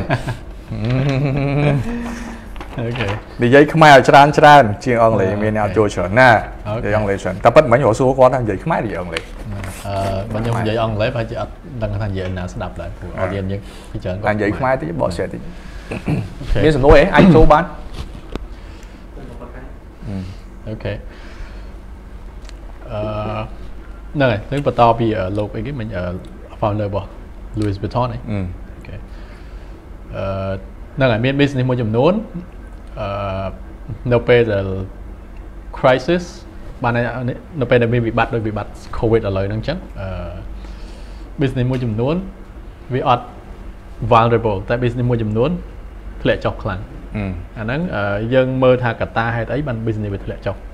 đi giấy không ai tràn chiên ông lấy mình nào trôi chuẩn nè để ông lấy chuẩn ta bắt mấy nhỏ số con đang giấy không ai thì ông lấy bên trong giấy ông lấy phải chỉ đăng thành giấy nào sẽ đập lại của audience nhưng cái chuyện đang giấy không ai thì bỏ xe thì biết rồi ấy anh số bán ok này tiếng bật to vì ở lục cái mình ở founder bỏ Louis Vuitton này okนั่นแหละมี business មួយចំនួននៅពេលដែល crisis បាននៅពេលដែលមានវិបត្តិដោយវិបត្តិ COVID ឥឡូវហ្នឹងអញ្ចឹងbusiness មួយចំនួនវាអត់ vulnerable តែ business មួយចំនួនធ្លាក់ចុះខ្លាំងអាហ្នឹងយើងមើលថាកត្តាហេតុអីបាន business វាធ្លាក់ចុះ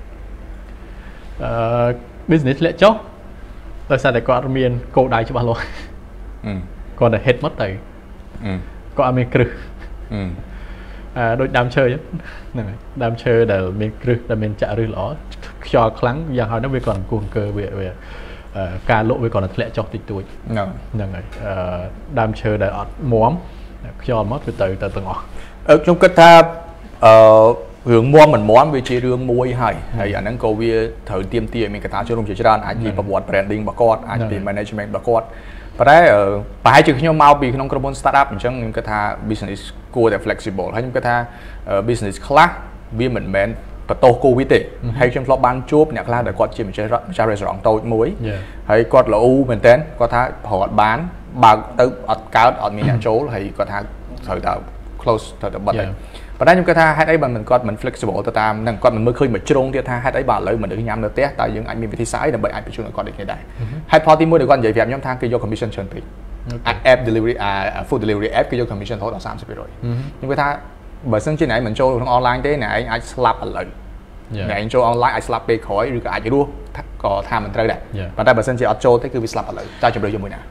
business ធ្លាក់ចុះដោយសារតែគាត់អត់មានគោលដៅច្បាស់លាស់គាត់តែ hit មកទៅគាត់អត់មានគ្រឹះដូចដើមឈើហ្នឹងហើយដើមឈើដែលមានគ្រឹះដែលមានចាក់ឫសល្អខ្យល់ខ្លាំងយ៉ាងហោចណាស់វាcònអង្គអង្គើវាការលក់វាcònធ្លាក់ចុះតិចតួចហ្នឹងហើយដើមឈើដែលអត់មាំខ្យល់មកវាទៅទាំងអស់ខ្ញុំគិតថារឿងមាំមិនមាំវាជារឿងមួយហើយអាហ្នឹងក៏វាត្រូវទៀមទាមានកត្តាចូលរួមជាច្រើនអាចពីប្រវត្តិ branding របស់គាត់អាចពី management របស់គាត់ប៉ុន្តែប្រហែលជាខ្ញុំមកពីក្នុងក្រុមហ៊ុន startup អញ្ចឹងខ្ញុំគិតថា business គួរតែ flexible ហើយខ្ញុំគិតថា business ខ្លះវាមិនមែនបន្ទោសគូវិទេហើយខ្ញុំធ្លាប់បានជួបអ្នកខ្លះដែលគាត់ជាម្ចាស់ restaurant តូចមួយហើយគាត់ល្អមែនតើគាត់ថាប្រហែលបានបើកទៅអត់កើតអត់មានអ្នកចូលហើយគាត់ថាត្រូវតែ close ត្រូវតែបិទហើយប៉ុន្តែខ្ញុំគិតថាហេតុអីបើមិនគាត់មិន flexible ទៅតាមនឹងគាត់មិនមើលឃើញមួយជ្រុងទៀតថាហេតុអីបើឥឡូវមនុស្សញ៉ាំនៅផ្ទះតើយើងអាចមានវិធីសាស្ត្រអីដើម្បីអាចបញ្ជូនឲ្យគាត់ដូចគ្នាដែរហេតុផលទី1ដែលគាត់និយាយប្រាប់ខ្ញុំថាគេយក commission ច្រើនពេក app delivery food delivery app គេយក commission រហូតដល់ 30% ខ្ញុំគិតថាបើសិនជាអ្នកឯងមិនចូលក្នុង online ទេអ្នកឯងអាចស្លាប់ឥឡូវអ្នកឯងចូល online អាចស្លាប់ពេលក្រោយឬក៏អាចរស់ក៏ថាមិនត្រូវដែរប៉ុន្តែបើសិនជាអត់ចូលទេគឺវាស្លាប់ឥឡូវតើជំរឿនយកមួយណា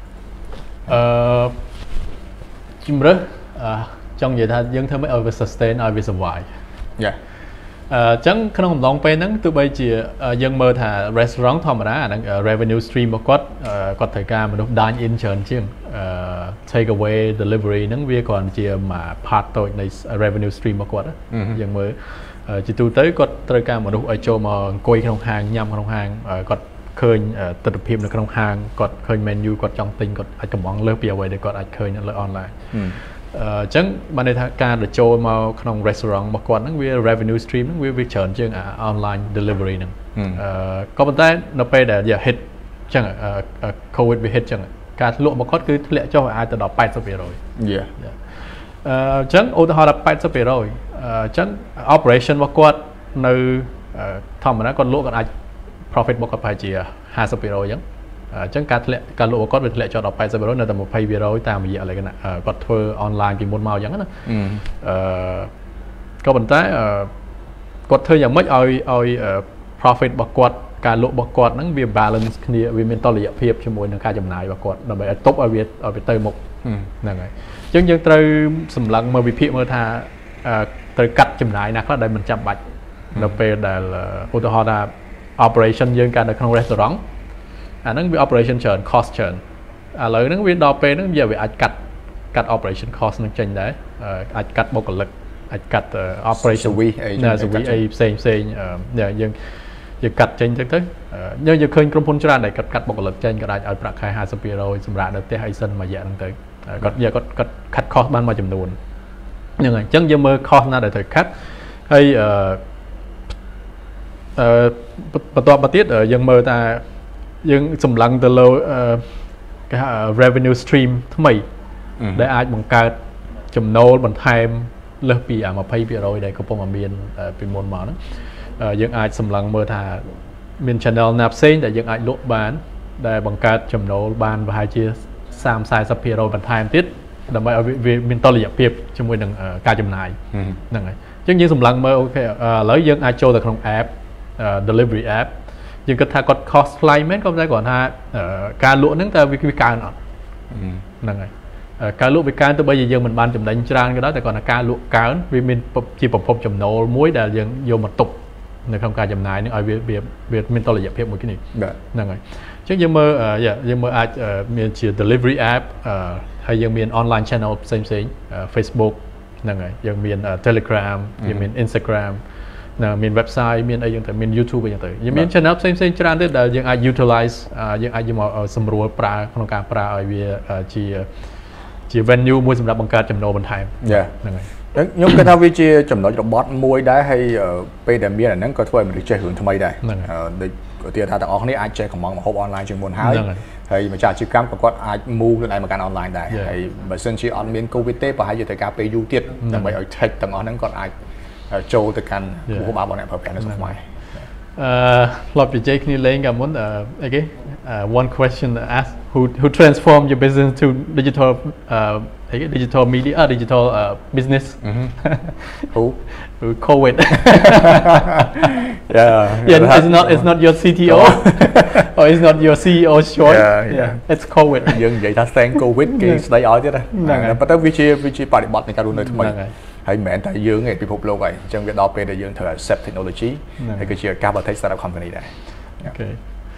ជំរឿនចង់និយាយថាយើងធ្វើម៉េចឲ្យវា sustain ឲ្យវា survive ចឹងក្នុងអំឡុងពេលហ្នឹងទោះបីជាយើងមើលថា restaurant ធម្មតាអាហ្នឹង revenue stream របស់គាត់ត្រូវការមនុស្ស dine in ច្រើនជាងtake away delivery ហ្នឹងវាគ្រាន់ជាមួយ part តូចនៃ revenue stream របស់គាត់យើងមើលជាទូទៅគាត់ត្រូវការមនុស្សឲ្យចូលមកអង្គុយក្នុងហាងញ៉ាំក្នុងហាងគាត់ឃើញទិដ្ឋភាពនៅក្នុងហាងគាត់ឃើញ menu គាត់ចង់ទិញគាត់អាចកំងលើសពីអ្វីដែលគាត់អាចឃើញនៅលើ online អញ្ចឹងបានន័យថាការទៅចូលមកក្នុង restaurant របស់គាត់ហ្នឹងវា revenue stream ហ្នឹងវាច្រើនជាង online delivery ហ្នឹងក៏ប៉ុន្តែនៅពេលដែល hit អញ្ចឹង covid វា hit អញ្ចឹងការលក់របស់គាត់គឺធ្លាក់ចុះអាចទៅដល់ 80% អញ្ចឹងឧទាហរណ៍ថា 80% អញ្ចឹង operation របស់គាត់នៅធម្មតាគាត់លក់គាត់អាច profit របស់គាត់ប្រហែលជា 50% អញ្ចឹងអញ្ចឹងការលក់របស់គាត់វាធ្លាក់ចុះដល់ 80% នៅតែ 20% តាមរយៈលក្ខណៈគាត់ធ្វើ online ពីមុនមកអញ្ចឹងណាក៏ប៉ុន្តែគាត់ធ្វើយ៉ាងម៉េចឲ្យ profit របស់គាត់ការលក់របស់គាត់ហ្នឹងវា balance គ្នាវាមានតុល្យភាពជាមួយនឹងការចំណាយរបស់គាត់ដើម្បីឲ្យទប់ឲ្យវាទៅមុខហ្នឹងហើយអញ្ចឹងយើងត្រូវសម្លឹងមើលវិភាគមើលថាត្រូវកាត់ចំណាយណាខ្លះដែលមិនចាំបាច់នៅពេលដែលឧទាហរណ៍ថា operation យើងកើតនៅក្នុង restaurant អាហ្នឹងវា operation ច្រើន cost ច្រើនឥឡូវហ្នឹងវាដល់ពេលហ្នឹងវាអាចកាត់ operation cost ហ្នឹងចេញដែរអាចកាត់បុគ្គលិកអាចកាត់ operation សវីអីផ្សេងយើងកាត់ចេញទៅយើងឃើញក្រុមហ៊ុនច្រើនដែលកាត់បុគ្គលិកចេញក៏អាចឲ្យប្រាក់ខែ 50% សម្រាប់នៅផ្ទះអីសិនមួយរយៈហ្នឹងទៅគាត់ខាត់ cost បានមួយចំនួនហ្នឹងហើយអញ្ចឹងយើងមើល cost ណាដែលត្រូវខាត់ហើយបន្ទាប់មកទៀតយើងមើលថាយើងសម្លឹងទៅលើគេហៅ revenue stream ថ្មីដែលអាចបង្កើតចំណូលបន្ថែមលើសពី 20% ដែលកំពុងមានពីមុនមកហ្នឹងយើងអាចសម្លឹងមើលថាមាន channel ណាផ្សេងដែលយើងអាចលក់បានដែលបង្កើតចំណូលបានប្រហែលជា 30-40% បន្ថែមទៀតដើម្បីឲ្យវាមានតុល្យភាពជាមួយនឹងការចំណាយហ្នឹងហើយអញ្ចឹងយើងសម្លឹងមើលអូខេឥឡូវយើងអាចចូលទៅក្នុង app delivery app យើងគិតថាគាត់ cost ថ្លៃមែនក៏តែគាត់ថាការលក់ហ្នឹងតើវាកើនអត់ហ្នឹងហើយការលក់វាកើនទៅបីយើងមិនបានចំណេញច្រើនក៏ដោយតែគាត់ថាការលក់កើនវាមានជាប្រភពចំណូលមួយដែលយើងយកមកទប់នៅក្នុងការចំណាយនេះឲ្យវាមានតុល្យភាពមួយគ្នាហ្នឹងហើយអញ្ចឹងយើងមើលអាចមានជា delivery app ហើយយើងមាន online channel ផ្សេងFacebook ហ្នឹងហើយយើងមាន Telegram យើងមាន Instagramមាន website មានអីយ៉ាងទៅមាន YouTube អីយ៉ាងទៅយើងមាន channel ផ្សេងច្រើនទៀតដែលយើងអាច utilize យើងអាចយកមកសម្រួលប្រើក្នុងការប្រើឲ្យវាជា venue មួយសម្រាប់បង្កើតចំណូលបន្ថែមហ្នឹងហើយខ្ញុំគិតថាវាជាចំណុចរបត់មួយដែរហើយពេលដែលមានអាហ្នឹងក៏ធ្វើឲ្យមនុស្សចេះរឿងថ្មីដែរដូចឧទាហរណ៍ថាទាំងអស់គ្នាអាចចេះកំងម្ហូប online ជាងមុនហើយម្ចាស់អាជីវកម្មក៏គាត់អាច move ខ្លួនឯងមកកាន់ online ដែរហើយបើសិនជាអត់មាន COVID ទេប្រហែលជាត្រូវការពេលយូរទៀតដើម្បីឲ្យ tech ទាំងអស់ហ្នឹងគាត់អាចចូលទៅកាន់ហូបរបស់អ្នកប្រើប្រាស់នៅស្រុកខ្មែរធ្លាប់ជជែកគ្នាលេងកាលមុនអីគេ one question ask who transform your business to digital digital media digital business who COVID it's not your CTO or it's not your CEO short it's COVID យើងនិយាយថា thank COVID គេស្ដីឲ្យទៀតណាប៉ុន្តែវាជាបរិបទនៃការរស់នៅថ្មីហើយមិនមែនតែយើងឯងពិភពលោកហើយអញ្ចឹងវាដល់ពេលដែលយើងត្រូវ accept technology ហើយគឺជាការ take startup company ដែរអូខេ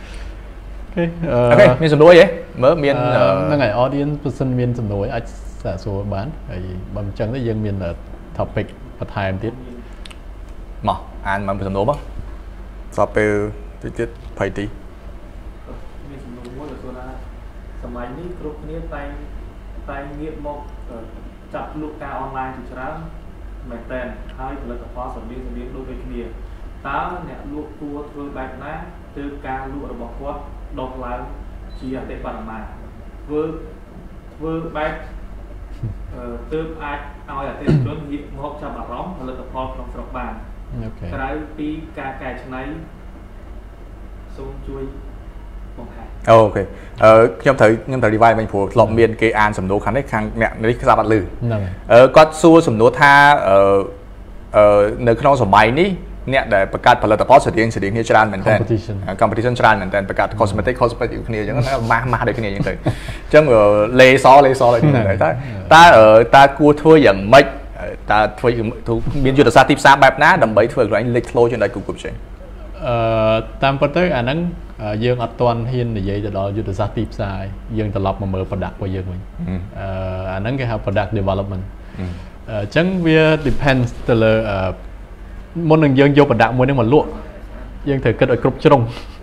មានសំណួរអីមើលមានហ្នឹងហើយ audience បើសិនមានសំណួរអាចសាកសួរបានហើយបើមិនចឹងទេយើងមាន topic បន្ថែមទៀតមកអានមកសំណួរមកស្រាប់ពេលតិចទៀត20ទីមានសំណួរមួយសួរថាសម័យនេះគ្រប់គ្នាតែងាកមកចាប់លក់ការ online ជាច្រើនមែនតើហើយផលិតផលសម្ភារដូចគ្នា ta nè lụa cua thôi bài ná từ ca lụa được bọc quất độc là chỉ để bằng mà vừa bài từ ai ai là tiền lớn hiện một trăm bạc róng là tập hợp trong sọc bàn cái pi ca cài trên này xuống chui một hàng ok nhóm thời đi vai mình phù lộng miền kê an sầm nô khán đấy khang nè đấy ra bát lử có xua sầm nô tha nơi khung sầm máy ní nè đểประกาศผลิตภัณฑ์เสียงที่จานเหมือนกัน competition จานเหมือนกันประกาศ cosmetic คนนี้อย่างนั้นมาได้คนนี้อย่างไรจังเลซออะไรที่ไหนตากู้ทั่วอย่างไม่ตาทั่วทุกมียุทธศาสตร์ที่สามแบบนั้นดำไปทั่วเลยเล็กโลจนได้กู้กู้ใช่ตามประเทศอันนั้นยังอัดตอนเฮียนในยัยจะรอยุทธศาสตร์ที่สายยังตลบมาเมื่อประดักว่ายังมันอันนั้นก็คือ product development จังเวีย depends แต่ละมนหนึ่งยังโยประดักมวยนั่งมันลวกยังถือเกิดกรุบจง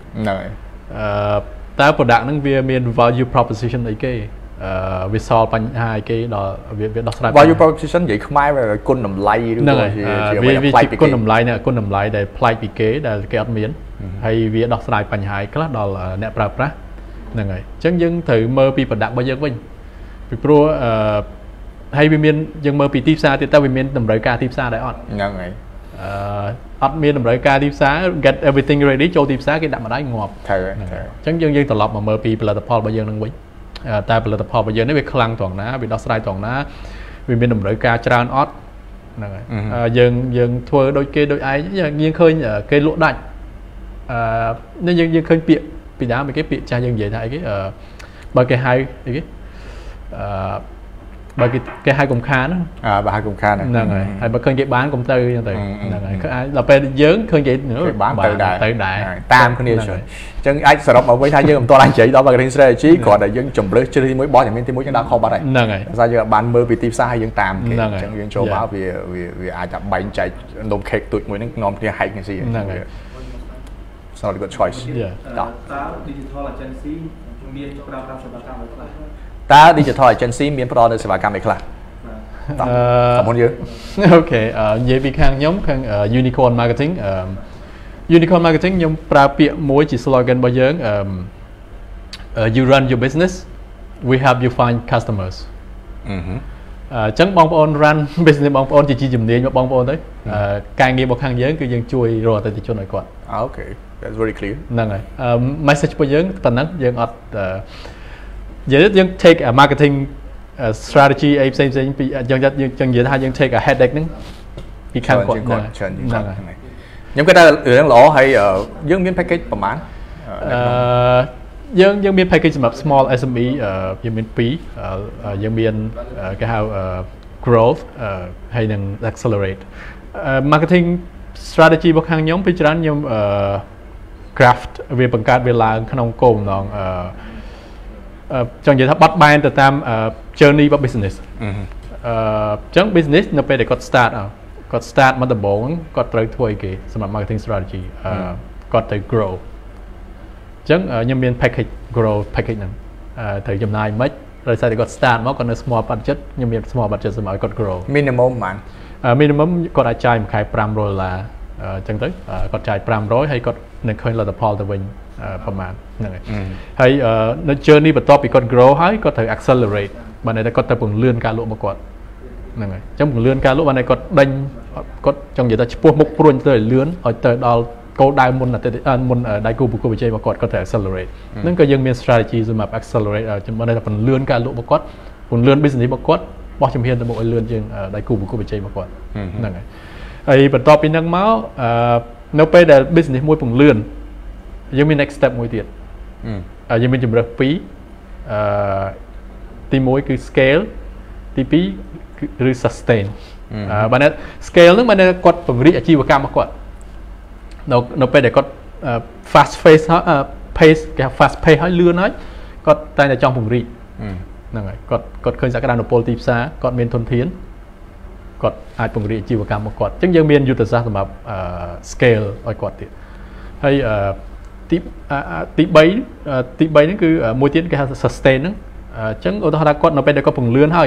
แต่ประดักนั้นเวียมี value proposition ไอ้เก้วิซอลปัญหาไอ้เก้ดอเวียดอสไล value proposition ใหญ่ขึ้นมาเลยกุนน้ำไหลด้วยเวียกุนน้ำไหลเนี่ยกุนน้ำไหลได้พลายปีเก้ได้เกิดเมียนให้เวียดอสไลปัญหาก็แล้วดอเนี่ยปราบนะนั่นไงจังยังถือเมื่อปีประดักไปยังวิ่งปีโปรให้เวียนยังเมื่อปีทิพย์ซาติดตาเวียนน้ำไหลกาทิพย์ซาได้อ่อนนั่นไงอัดมีนำรายการที่สา get everything ready โจที่สากินดับมาได้งอบจังยังตลอดมาเมื่อปีผลิตภัณฑ์ไปยังนั่งวิ่งแต่ผลิตภัณฑ์ไปยังนี่เป็นคลังต่างนะเป็นดอกสไลด์ต่างนะมีนำรายการจานออดนั่นไงยังทัวร์โดยเกย์โดยไอ้ยังเคยเกย์ลุดัดนี่ยังเคยเปียปีน้ำเป็นเกย์เปียใจยังใหญ่ไทยเกย์บางเกย์ไฮเกย์บางcái hai cùng khá đó bà hai cùng khá này nè rồi hay bà khơi cái bán cũng tư như vậy là phải dớn khơi vậy nữa bán tự đại tam cái này rồi chân ai sợ mà với hai dân tôi đang chỉ đó bà cái thiên trí còn đại dân chùm lưới chưa đi mới bỏ thì mình thì mới đang không bà này nè rồi sao giờ bán mơ vì tiếp xa hay dân tam chân dân châu báo vì ai chậm bánh chạy nôm khét tụi mới nó ngon thì hay cái gì nè rồi sao good choice đó digital là chân xí miền cho ra sản phẩm cam ta đi chợ thỏi chân xí miền pro được sản phẩm cam này khác cảm ơn nhiều ok vậy vì khang nhóm khang unicorn marketing unicorn marketing nhóm prapia mỗi chỉ slogan bao giờ you run your business we help you find customers chẳng bong bóng run business bong bóng chỉ dùm tiền mà bong bóng đấy càng nghe một khang giới cứ dân chui rồi tới chỗ này quạt ok that's very clear nè rồi message bao giờ tậnนั้นdân ở vậy dân take a marketing strategy ấy xem dân vậy thay dân take a headache nữa bị khang quạt những cái đó đang lỗ hay dân miếng packageประมาณ dân miếng package mà small SME dân miếng phí dân miếng cái how growth hay năng accelerate marketing strategy bậc hàng nhóm phía trên nhóm craft về bằng cách về là khả năng cùng nó trong vậyถ้า bắt bay từ tam journey của business trong business nó phải để có start mà từ bốn có tới thôi cái sản phẩm marketing strategy có tới grow chẳng nhân viên package grow package này thời điểm này mấy rồi sau thì có start mà còn small budget nhân viên small budget rồi có grow minimum mà minimum có đã chạy một khai pram rồi là chẳng tới có chạy pram rồi hay có nên khơi là tập Paul từ mìnhประมาณนั่นไงให้ใน journey แบบต่อไปก็ grow ให้ก็ถือ accelerate บันไดก็แต่ปุ่งเลื่อนการลุกมากกว่านั่นไงจังปุ่งเลื่อนการลุกบันไดก็ดันก็จังอย่างแต่พวกมุกปรุนเลยเลื่อนเอาแต่ดอลก็ได้มุนแต่มุนได้กูบุกไปเจมากกว่าก็ถือ accelerate นั่นก็ยังมี strategy สำหรับ accelerate จนบันไดปุ่งเลื่อนการลุกมากกว่าปุ่งเลื่อน business มากกว่าบอกจำเป็นแต่บุกเลื่อนจึงได้กูบุกไปเจมากกว่านั่นไงไอ้แบบต่อไปนั่งเมาส์nếu bây giờ business môiปุ่งเลื่อนยังมี next step មួយទៀតยังមានជំរើសពីរទី1គឺ scale ទី2គឺ sustain បើណែ scale ហ្នឹងបើណែគាត់ពង្រីកអាជីវកម្មរបស់គាត់នៅពេលដែលគាត់ fast pace គេ fast pace ហើយលឿនហើយគាត់តែតែចង់ពង្រីកហ្នឹងហើយគាត់ឃើញសក្តានុពលទីផ្សារគាត់មានធនធានគាត់អាចពង្រីកអាជីវកម្មរបស់គាត់អញ្ចឹងយើងមានយុទ្ធសាស្ត្រសម្រាប់ scale ឲ្យគាត់ទៀតហើយទី3ហ្នឹងគឺមួយទៀតគេហៅ sustain ហ្នឹងអញ្ចឹងឧទាហរណ៍ថាគាត់នៅពេលដែលគាត់ពង្លឿនហើយ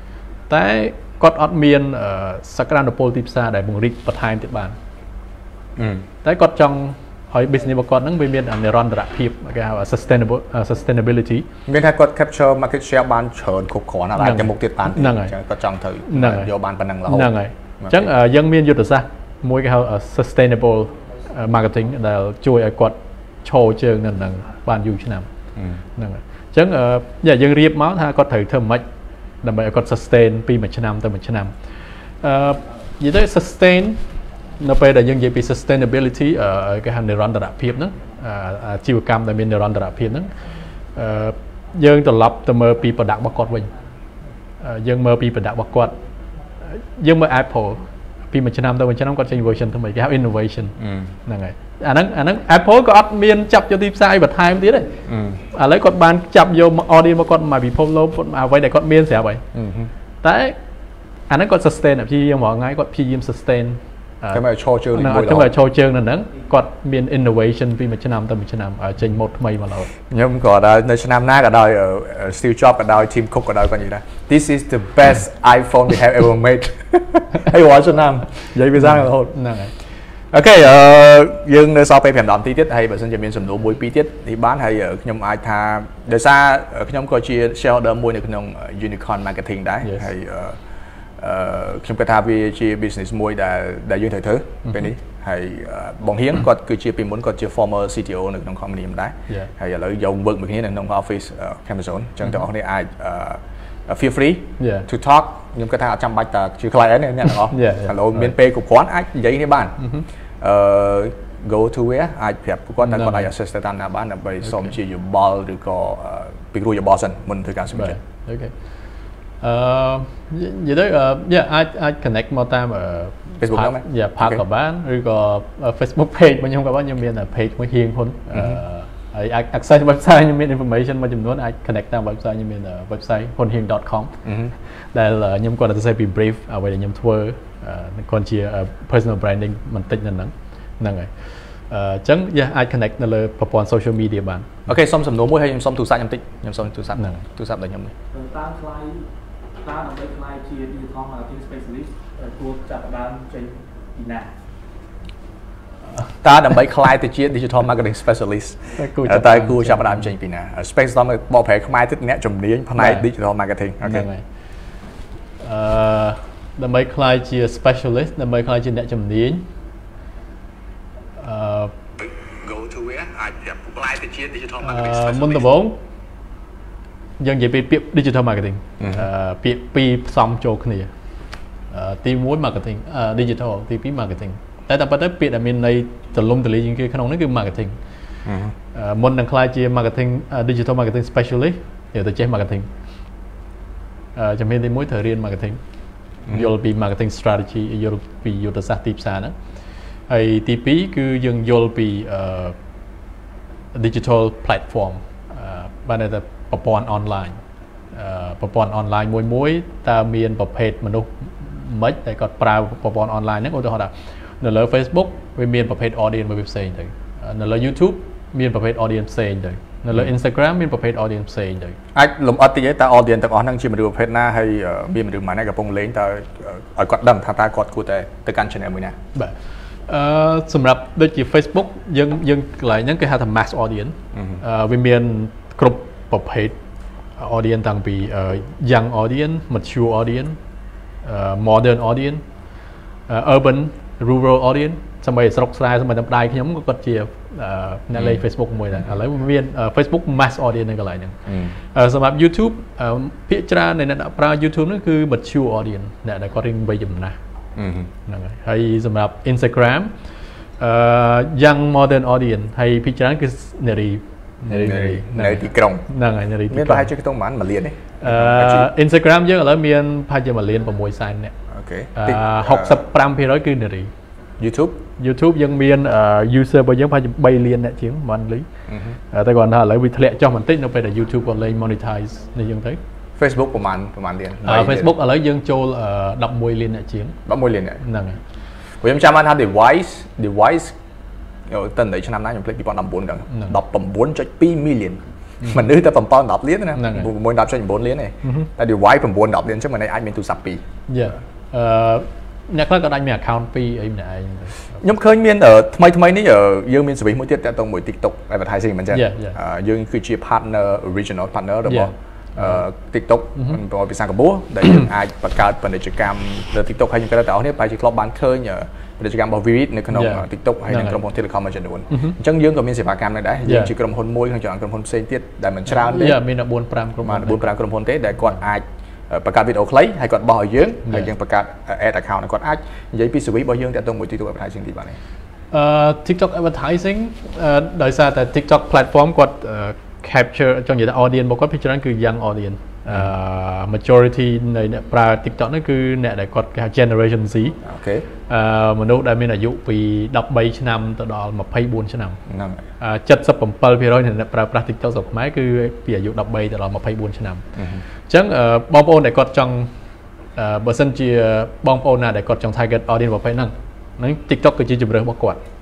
តែគាត់អត់មានសក្តានុពលទីផ្សារដែលពង្រីកបន្ថែមទៀតបានតែគាត់ចង់ឲ្យ business របស់គាត់ហ្នឹងវាមាននិរន្តរភាពគេហៅ sustainability មានថាគាត់ capture market share បានច្រើនគ្រប់គ្រាន់ហើយអាចទៅមុខទៀតបានហ្នឹងហើយគាត់ចង់ទៅយកបានប៉ុណ្ណឹងរហូតហ្នឹងហើយអញ្ចឹងយើងមានយុទ្ធសាស្ត្រមួយគេហៅ sustainable marketing ដែលជួយឲ្យគាត់ឈរជើងនៅនឹងបានយូរឆ្នាំហ្នឹងហើយអញ្ចឹងយើងរៀបមកថាគាត់ត្រូវធ្វើម៉េចដើម្បីឲ្យគាត់ sustain ពីមួយឆ្នាំទៅមួយឆ្នាំនិយាយទៅ sustain នៅពេលដែលយើងនិយាយពី sustainability គេហៅនិរន្តរភាពហ្នឹងអាជីវកម្មដែលមាននិរន្តរភាពហ្នឹងយើងត្រឡប់ទៅមើលពី product របស់គាត់វិញយើងមើលពី product របស់គាត់យើងមើល Apple ពីមួយឆ្នាំទៅមួយឆ្នាំគាត់ចេញ version ថ្មីគេហៅ innovation ហ្នឹងហើយអាហ្នឹង Apple ក៏អត់មានចាប់យកទីផ្សារបន្ថែមទៀតទេឥឡូវគាត់បានចាប់យក audience របស់គាត់មកពិភពលោកអ្វីដែលគាត់មានស្រាប់ហើយតែអាហ្នឹងគាត់ sustain ព្យាយាមរាល់ថ្ងៃគាត់ព្យាយាម sustain តែមកឈរជើងមួយដល់ឈរជើងនៅហ្នឹងគាត់មាន innovation ពីមួយឆ្នាំទៅមួយឆ្នាំចេញ mode ថ្មីមកឡើយខ្ញុំក៏ដល់នៅឆ្នាំណាក៏ដោយ Steve Jobs ក៏ដោយ Tim Cook ក៏ដោយគាត់និយាយថា This is the best iPhone we have ever made ហើយរាល់ឆ្នាំនិយាយវាសាររហូតហ្នឹងហើយអូខេយើងនៅសល់ពេល5 10នាទីទៀតហើយបើសិនជាមានសំណួរមួយពីរទៀតនេះបានហើយខ្ញុំអាចថាដោយសារខ្ញុំក៏ជា shareholder មួយនៅក្នុង Unicorn Marketing ដែរហើយខ្ញុំគិតថាវាជា business មួយដែលយើងត្រូវធ្វើពេលនេះហើយបងហៀងគាត់គឺជាពីមុនគាត់ជា former CTO នៅក្នុង company ម្ដែរហើយឥឡូវយើង work មួយគ្នានៅក្នុង office Amazon អញ្ចឹងទាំងអស់គ្នាអាច feel free to talk ខ្ញុំគិតថាអត់ចាំបាច់តែជា client ទេអ្នកទាំងអស់ឥឡូវមានពេលគ្រប់គ្រាន់អាចនិយាយគ្នាបានgo to where អាចប្រាប់គាត់តែគាត់អាច assist ទៅតាមណាបានដើម្បីសូមជាយោបល់ឬក៏ពីគ្រូយោបល់សិនមុនធ្វើការសម្រេចចិត្តអូខេនិយាយទៅអាច connect មកតាម Facebook ហ្នឹងផាកក៏បានឬក៏ Facebook page របស់ខ្ញុំក៏បានខ្ញុំមាន page មួយហៀងផងហើយអាច access website ខ្ញុំមាន information មួយចំនួនអាច connect តាម website ខ្ញុំមាន website honhieng.com ដែលខ្ញុំគាត់ទៅសេពី brief អ្វីដែលខ្ញុំធ្វើគាត់ជា personal branding បន្តិចនៅហ្នឹងហើយអញ្ចឹងអាច connect នៅលើប្រព័ន្ធ social media បានអូខេសុំសំណួរមួយហើយខ្ញុំសុំទូរស័ព្ទខ្ញុំតិចខ្ញុំសុំទូរស័ព្ទហ្នឹងទូរស័ព្ទដល់ខ្ញុំនេះតើខ្លាយដើម្បីខ្លាយជា digital marketing specialist គួរចាប់ផ្ដើមចេញពីណាតើដើម្បីខ្លាយទៅជា digital marketing specialist តើគួរចាប់ផ្ដើមចេញពីណា space ដល់បកប្រែខ្មែរទៀតអ្នកជំនាញផ្នែក digital marketing អូខេដើម្បីខ្លាយជា specialist ដើម្បីខ្លាយជាអ្នកជំនាញ go to where អាចប្រាប់ខ្លាយទៅជា digital marketing specialist មុនដំបូងយើងនិយាយពីពាក្យ digital marketing ពាក្យពីរផ្សំចូលគ្នាទី1 marketing digital ទី2 marketing តែប៉ុន្តែពាក្យដែលមានន័យទលំទលាយជាងគេក្នុងនេះគឺ marketing មុននឹងខ្លាយជា marketing digital marketing specialist យើងទៅចេះ marketing ជំនាញទី1ត្រូវរៀន marketing យល់ពី marketing strategy យល់ពីយុទ្ធសាស្ត្រទីផ្សារហ្នឹងហើយទី2គឺយើងយល់ពី digital platform បានតែប្រព័ន្ធ online មួយតើមានប្រភេទមនុស្សមិនតែគាត់ប្រើប្រព័ន្ធ online ហ្នឹងឧទាហរណ៍ថានៅលើ Facebook វាមានប្រភេទ audience មួយផ្សេងទៅនៅលើ YouTube មានប្រភេទ audience ផ្សេងទៅនៅលើ Instagram មានប្រភេទ audience ផ្សេងទៅអាចលំអិតតិចតើ audience ទាំងអស់ហ្នឹងជាមនុស្សប្រភេទណាហើយមានមនុស្សម៉ានកំពុងលេងតើឲ្យគាត់ដឹងថាតើគាត់គួរតែទៅកាន់ channel មួយណាបាទសម្រាប់ដូចជា Facebook យើងកន្លែងហ្នឹងគេហៅថា mass audience វាមានគ្រប់ប្រភេទ audience តាំងពី young audience mature audience modern audience urban rural audience សម្បីស្រុកស្រែសម្បីតាមដៃខ្ញុំក៏គាត់ជាអ្នកលេង Facebook មួយដែរឥឡូវមាន Facebook mass audience នៅកន្លែងហ្នឹងសម្រាប់ YouTube ភាគច្រើននៃអ្នកប្រើ YouTube ហ្នឹងគឺ mature audience អ្នកដែលគាត់រៀងវ័យចំណាស់ហ្នឹងហើយសម្រាប់ Instagram young modern audience ហើយភាគច្រើនគឺនារីនៅទីក្រុងហ្នឹងហើយនារីទីក្រុងមានប្រហែលជាខ្ទង់ប៉ុន្មាន1លានទេ Instagram យើងឥឡូវមានប្រហែលជា1លាន6សែននាក់អូខេ 65% គឺនារី YouTube យើងមាន user របស់យើងប្រហែលជា3លានអ្នកជាង monthly តែគាត់ថាឥឡូវវាធ្លាក់ចុះបន្តិចនៅពេលដែល YouTube គាត់លេង monetize នេះយើងទៅ Facebook ប្រហែលលាន Facebook ឥឡូវយើងចូល11លានអ្នកជាង 11លានអ្នកហ្នឹងហើយខ្ញុំចាំបានថា device តើនៅឆ្នាំណាខ្ញុំភ្លេច2019ដល់ 19.2 million មនុស្សតែ7 10លានណា6 10.9លានទេតែ device 9 10លានអញ្ចឹងមិនអាចមានទូរស័ព្ទពីរអ្នកខ្លះក៏ដាច់មាន account ពីអីម្នាក់ឯងខ្ញុំឃើញមានថ្មីនេះយើងមាន service មួយទៀតតាក់ទងមួយ TikTok advertising មិនចឹងយើងគឺជា partner original partner របស់ TikTok ប្រពីសិង្ហបុរីដែលយើងអាចបង្កើតពាណិជ្ជកម្មលើ TikTok ហើយខ្ញុំគិតថាអ្នកនរប្រហែលជាធ្លាប់បានឃើញពាណិជ្ជកម្មរបស់ Vivid នៅក្នុង TikTok ហើយនិងក្រុមហ៊ុន Telecom មួយចំនួនអញ្ចឹងយើងក៏មានសេវាកម្មដែរយើងជាក្រុមហ៊ុនមួយក្នុងចំណោមក្រុមហ៊ុនផ្សេងទៀតដែលមិនច្រើនទេមាន 4-5 ក្រុមហ៊ុន 4-5 ក្រុមហ៊ុនទេដែលគាត់អាចបង្កើតវីដេអូខ្លីហើយគាត់បោះឲ្យយើងហើយយើងបង្កើត ad account គាត់អាចនិយាយពី service របស់យើងតាក់ទងមួយ TikTok advertising ទីបាទនេះ TikTok advertising ដោយសារតែ TikTok platform គាត់ capture ចង់និយាយថា audience របស់គាត់ភាគច្រើនគឺ young audience majority នៃអ្នកប្រើ TikTok ហ្នឹងគឺអ្នកដែលគាត់គេហៅ generation Z អូខេមនុស្សដែលមានអាយុពី13ឆ្នាំទៅដល់24ឆ្នាំហ្នឹង 77% នៃអ្នកប្រើប្រាស់ TikTok ស្រុកខ្មែរគឺពីអាយុ13ទៅដល់24ឆ្នាំអញ្ចឹងបងប្អូនដែលគាត់ចង់បើសិនជាបងប្អូនណាដែលគាត់ចង់ target audience ប្រភេទហ្នឹង TikTok គឺជាជម្រើសរបស់គាត់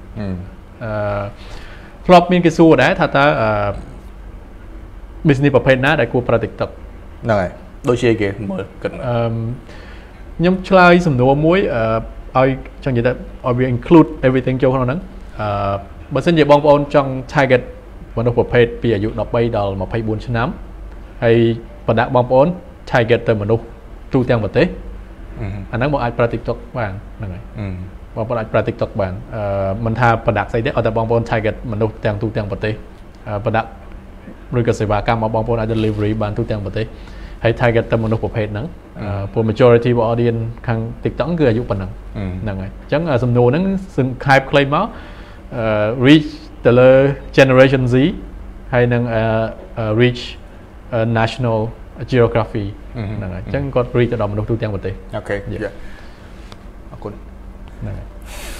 ធ្លាប់មានគេសួរដែរថាតើbusiness ប្រភេទណាដែលគួរប្រើ TikTok ហ្នឹងហើយដូចជាគេមើលគិតខ្ញុំឆ្លើយសំណួរមួយឲ្យចង់និយាយថាឲ្យវា include everything ចូលក្នុងហ្នឹងបើសិនជាបងប្អូនចង់ target មនុស្សប្រភេទពីអាយុ13ដល់24ឆ្នាំហើយបណ្ដាក់បងប្អូន target ទៅមនុស្សទូទាំងប្រទេសអាហ្នឹងបងអាចប្រើ TikTok បានហ្នឹងហើយបងប្អូនអាចប្រើ TikTok បានមិនថាបណ្ដាក់ស្អីទេឲ្យតែបងប្អូន target មនុស្សទាំងទូទាំងប្រទេសបណ្ដាក់ឬក៏សេវាកម្មរបស់បងប្អូនអាច delivery បានទូទាំងប្រទេសហើយ target ទៅមនុស្សប្រភេទហ្នឹងព្រោះ majority របស់ audience ខាង TikTok គឺអាយុប៉ុណ្ណឹងហ្នឹងហើយអញ្ចឹងសំណួរហ្នឹងសង្ខេបខ្លីមក reach ទៅលើ generation Z ហើយនឹង reach national geography ហ្នឹងហើយអញ្ចឹងគាត់ reach ទៅដល់មនុស្សទូទាំងប្រទេសអូខេអរគុណហ្នឹងហើយ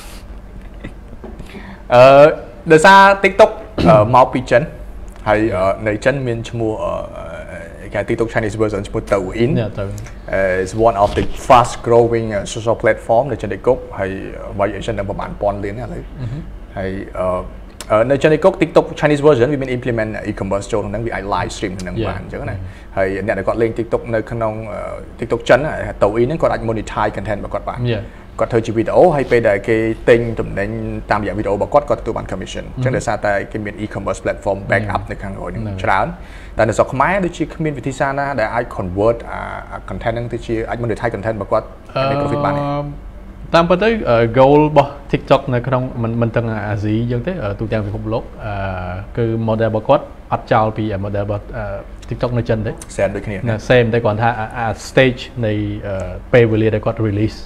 ដោយសារ TikTok មកពីចិនហើយនៅចិនមានឈ្មោះគេ TikTok Chinese version ឈ្មោះ Douyin is one of the fast growing social platform នៅចិនTikTok ហើយ valuation ដល់ប្រហែល 1000 លានឥឡូវហើយនៅចិនTikTok Chinese version វាមាន implement e-commerce ចូលក្នុងហ្នឹងវាអាច live stream ក្នុងហ្នឹងបានអញ្ចឹងណាហើយអ្នកដែលគាត់លេង TikTok នៅក្នុង TikTok ចិន Douyin ហ្នឹងគាត់អាច monetize content របស់គាត់បានគាត់ធ្វើជាវីដេអូហើយពេលដែលគេទិញតំណែងតាមរយៈវីដេអូរបស់គាត់ទទួលបាន commission អញ្ចឹងដោយសារតែគេមាន e-commerce platform back up នៅខាងក្រោយហ្នឹងច្រើនតែនៅស្រុកខ្មែរដូចជាគ្មានវិធីសាស្ត្រណាដែលអាច convert content ហ្នឹងទៅជាអាច monetize content របស់គាត់ឲ្យ profit បានទេតាមពិតទៅ goal របស់ TikTok នៅក្នុងមិនទាំងអាស៊ីយើងទេទូទាំងពិភពលោកគឺ model របស់គាត់អត់ចោលពី model របស់ TikTok នៅចិនទេ same ដូចគ្នា same តែគ្រាន់ថា stage នៃពេលវេលាដែលគាត់ release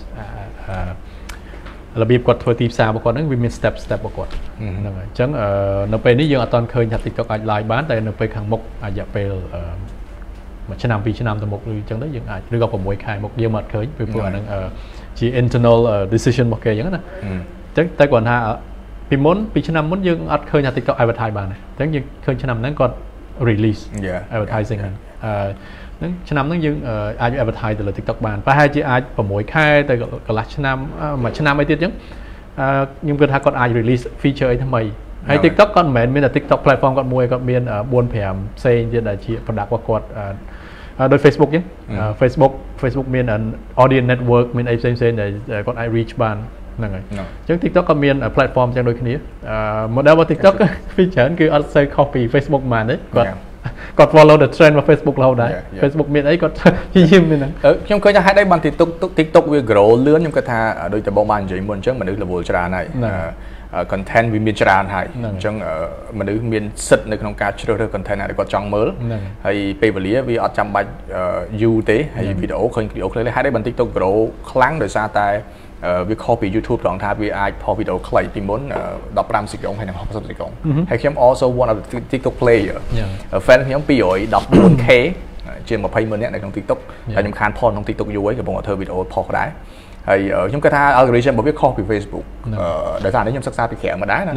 របៀបគាត់ធ្វើទីផ្សាររបស់គាត់ហ្នឹងវាមាន step របស់គាត់ហ្នឹងហើយអញ្ចឹងនៅពេលនេះយើងអត់ទាន់ឃើញថា TikTok អាច live បានតែនៅពេលខាងមុខរយៈពេល1ឆ្នាំ2ឆ្នាំទៅមុខឬអញ្ចឹងទៅយើងអាចឬក៏6ខែមុខយើងមិនអត់ឃើញពីព្រោះអាហ្នឹងជា internal decision របស់គេអញ្ចឹងណាអញ្ចឹងតែគាត់ថាពីមុន2ឆ្នាំមុនយើងអត់ឃើញថា TikTok advertise បានទេអញ្ចឹងយើងឃើញឆ្នាំហ្នឹងគាត់ release advertising ហ្នឹងឆ្នាំហ្នឹងយើងអាច advertise ទៅលើ TikTok បានប្រហែលជាអាច6ខែទៅកន្លះឆ្នាំមួយឆ្នាំអីទៀតអញ្ចឹងខ្ញុំគិតថាគាត់អាច release feature អីថ្មីហើយ TikTok គាត់មិនមែនមានតែ TikTok platform គាត់មួយគាត់មាន 4-5 ផ្សេងទៀតដែលជា product របស់គាត់ដោយ Facebook អញ្ចឹង Facebook មាន audience network មានអីផ្សេងៗដែលគាត់អាច reach បានហ្នឹងហើយអញ្ចឹង TikTok ក៏មាន platform អញ្ចឹងដូចគ្នា model របស់ TikTok ពីច្រើនគឺអត់សូវខុសពី Facebook ប៉ុន្មានទេគាត់ follow the trend របស់ Facebook រហូតដែរ Facebook មានអីគាត់ព្យាយាមមានហ្នឹងខ្ញុំឃើញថាហេតុអីបាន TikTok វា grow លឿនខ្ញុំគិតថាដូចតែបងបាននិយាយមុនអញ្ចឹងមនុស្ស level ច្រើនហើយcontent វាមានច្រើនហើយអញ្ចឹងមនុស្សមានសិទ្ធិនៅក្នុងការជ្រើសរើស content ដែលគាត់ចង់មើលហើយពេលវេលាវាអត់ចាំបាច់យូរទេហើយវីដេអូឃើញវីដេអូខ្លីហេតុអីបាន TikTok grow ខ្លាំងដោយសារតែវាខុសពី YouTube ត្រង់ថាវាអាចផុសវីដេអូខ្លីពីមុន15សេកុងហើយនឹង60សេកុងហើយខ្ញុំ also one of the TikTok player fan ខ្ញុំ 214k ជាង 20,000 នាក់នៅក្នុង TikTok ហើយខ្ញុំខានផុសក្នុង TikTok យូរហើយកំពុងតែធ្វើវីដេអូផុសដែរហើយខ្ញុំគិតថា algorithm របស់វាខុសពី Facebook ដោយសារនេះខ្ញុំសិក្សាពីក្រៅមកដែរណា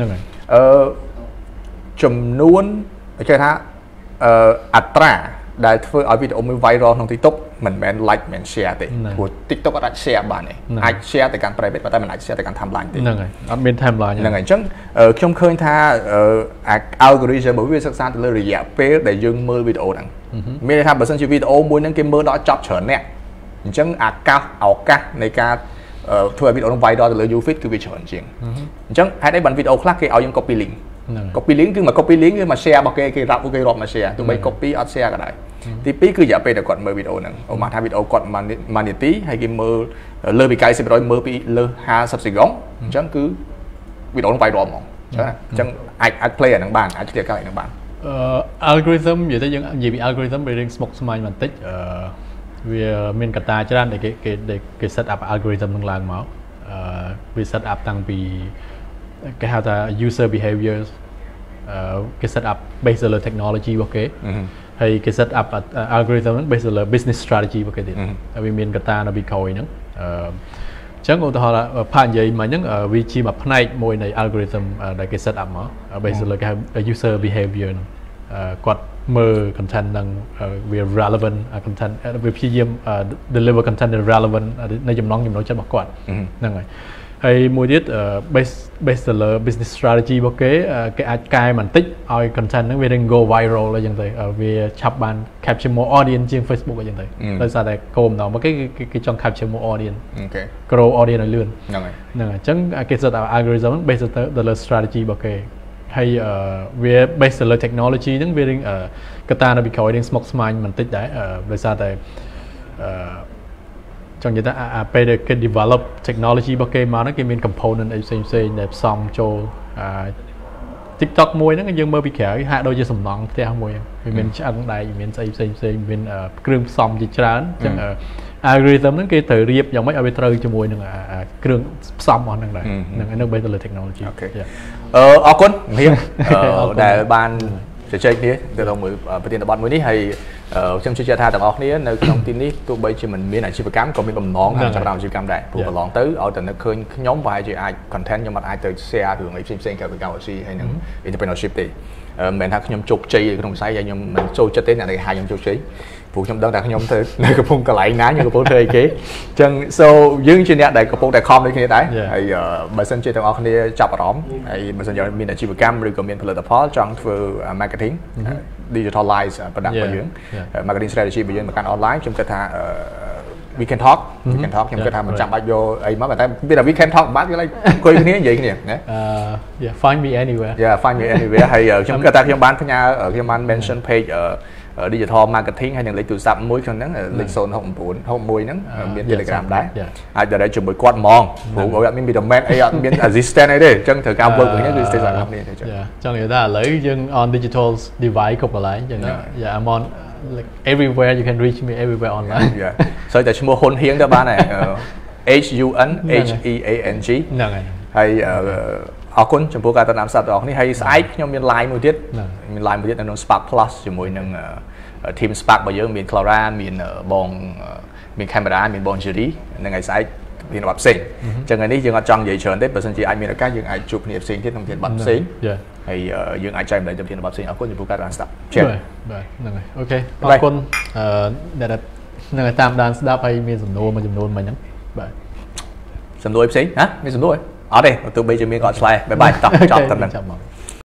ចំនួនគេថាអត្រាដែលធ្វើឲ្យវីដេអូមួយ viral ក្នុង TikTok មិនមែន like មិន share ទេព្រោះ TikTok អត់អាច share បានទេអាច share ទៅកាន់ private ប៉ុន្តែមិនអាច share ទៅកាន់ timeline ទេហ្នឹងហើយអត់មាន timeline ហ្នឹងហើយអញ្ចឹងខ្ញុំឃើញថា algorithm របស់វាសិក្សាទៅលើរយៈពេលដែលយើងមើលវីដេអូហ្នឹងមានន័យថាបើសិនជាវីដេអូមួយហ្នឹងគេមើលដល់ចប់ច្រើនអ្នកអញ្ចឹងឱកាសនៃការធ្វើឲ្យវីដេអូនឹង viral ទៅលើ YouTube គឺវាច្រើនជាងអញ្ចឹងហេតុអីបានវីដេអូខ្លះគេឲ្យយើង copy link copy link គឺមក copy link គឺមក share របស់គេរាប់មក share ទោះបី copy អត់ share ក៏ដោយទី2គឺរយៈពេលដែលគាត់មើលវីដេអូហ្នឹងឧបមាថាវីដេអូគាត់1នាទីហើយគេមើលលើពី 90% មើលពីលើ50សេកុងអញ្ចឹងគឺវីដេអូនឹង viral ហ្មងអញ្ចឹងអាច play អាហ្នឹងបានអាច clear កាយហ្នឹងបាន algorithm និយាយទៅយើងនិយាយពី algorithm វារៀងស្មុគស្មាញបន្តិចវាមានកត្តាច្រើនដែលគេ set up algorithm នឹងឡើងមកវា set up តាំងពីគេហៅថា user behaviors គេ set up based on technology របស់គេហើយគេ set up algorithm ហ្នឹង based on business strategy របស់គេទៀតហើយវាមានកត្តានៅពីក្រោយហ្នឹងអញ្ចឹងឧទាហរណ៍ផានិយាយមកហ្នឹងវាជាមួយផ្នែកមួយនៃ algorithm ដែលគេ set up មក based on គេហៅ user behavior ហ្នឹងគាត់មើល content ហ្នឹងវា relevant content វាព្យាយាម deliver content relevant នៅចំណង់ចំណូលចិត្តរបស់គាត់ហ្នឹងហើយមួយទៀត based on business strategy របស់គេអាចកែបន្តិចឲ្យ content ហ្នឹងវានឹង go viral អីចឹងទៅវាឆាប់បាន capture more audience ជាង Facebook អីចឹងទៅដោយសារតែគោលបំណងរបស់គេចង់ capture more audience grow audience ឲ្យលឿនហ្នឹងហើយអញ្ចឹងគេ set up algorithm based on the strategy របស់គេហើយវា based on technology ហ្នឹងវានឹងកត្តានៅពីក្រោយនឹងស្មុគស្មាញបន្តិចដែរដោយសារតែចង់និយាយថាពេលដែលគេ develop technology របស់គេមកហ្នឹងគេមាន component អីផ្សេងៗដែលផ្សំចូល TikTok មួយហ្នឹងយើងមើលពីក្រៅហាក់ដូចជាសំណង់ផ្ទះមួយវាមានឆ្អឹងដែកមានស្អីផ្សេងមានគ្រឿងផ្សំជាច្រើនអញ្ចឹង algorithm ហ្នឹងគេត្រូវរៀបយ៉ាងម៉េចឲ្យវាត្រូវជាមួយនឹងគ្រឿងផ្សំអស់ហ្នឹងដែរហ្នឹង based on technology អូខេអរគុណរៀបដែលបានជជែកគ្នាទៅដល់មួយប្រធានបទមួយនេះហើយខ្ញុំជឿជាក់ថាទាំងអស់គ្នានៅក្នុងទីនេះទោះបីជាមិនមានអាជីវកម្មក៏មានបំណងថាចាប់អាជីវកម្មដែរព្រោះកន្លងទៅឲ្យតែនឹកឃើញខ្ញុំប្រហែលជាអាច content ខ្ញុំអាចទៅ share រឿងអីផ្សេងៗក្រៅពីកម្មវិធីហើយនឹង entrepreneurship ទេមិនមែនថាខ្ញុំជោគជ័យក្នុងវិស័យហើយខ្ញុំមិនចូលចិត្តទេអ្នកដែលហៅខ្ញុំជោគជ័យព្រោះខ្ញុំដឹងថាខ្ញុំទៅនៅកំពុងកន្លែងណាខ្ញុំកំពុងធ្វើអីគេអញ្ចឹង so យើងជាអ្នកដែលកំពុងតែខំដូចគ្នាដែរហើយបើសិនជាទាំងអស់គ្នាចាប់អារម្មណ៍ហើយបើសិនជាមានអាជីវកម្មឬក៏មានផលិតផលចង់ធ្វើ marketing digitalize product របស់យើង marketing strategy របស់យើងមកកាន់ online ខ្ញុំគិតថា we can talk ខ្ញុំគិតថាមិនចាំបាច់យកអីមកតែពេល we can talk បាត់យើងឡើងអង្គុយគ្នានិយាយគ្នាណា find me anywhere find me anywhere ហើយខ្ញុំគិតថាខ្ញុំបានផ្ញើខ្ញុំបាន mention page digital marketing ហើយនឹងលេខទូរស័ព្ទមួយក្នុងហ្នឹងលេខ069 61ហ្នឹងមាន Telegram ដែរអាច direct ជាមួយគាត់ហ្មងព្រោះអត់មាន middleman អីអត់មាន assistant អីទេអញ្ចឹងត្រូវការ work với គ្នាគឺ stay សម្រាប់គ្នាទេចង់និយាយថាឥឡូវយើង on digital device គ្រប់កន្លែងអញ្ចឹង I'm on like everywhere you can reach me everywhere online សូវតែឈ្មោះហ៊ុនហៀងទៅបានហើយ HUNHEANG ហ្នឹងហើយអរគុណចំពោះការតាមដានស្ដាប់ទាំងអស់នេះហើយស្អែកខ្ញុំមាន live មួយទៀតមាន live មួយទៀតនៅក្នុង Spark Plus ជាមួយនឹង team Spark របស់យើងមាន Clara មានបងមាន camera មានបង Jerry នឹងថ្ងៃស្អែកមានបទផ្សេងអញ្ចឹងថ្ងៃនេះយើងអត់ចង់និយាយច្រើនទេបើមិនជាអាចមានឱកាសយើងអាចជួបគ្នាផ្សេងទៀតក្នុងបទផ្សេងហើយយើងអាចចែករំលែកទៅបទផ្សេងអរគុណចំពោះការតាមដានស្ដាប់បាទហ្នឹងហើយអូខេអរគុណដែលនឹងតាមដានស្ដាប់ហើយមានសំណួរមួយចំនួនមិញហ្នឹងបាទសំណួរផ្សេងហ៎មានសំណួរអត់ទេទោះបីជាមានក៏ឆ្លែបាយបាយតោះចប់តែហ្នឹង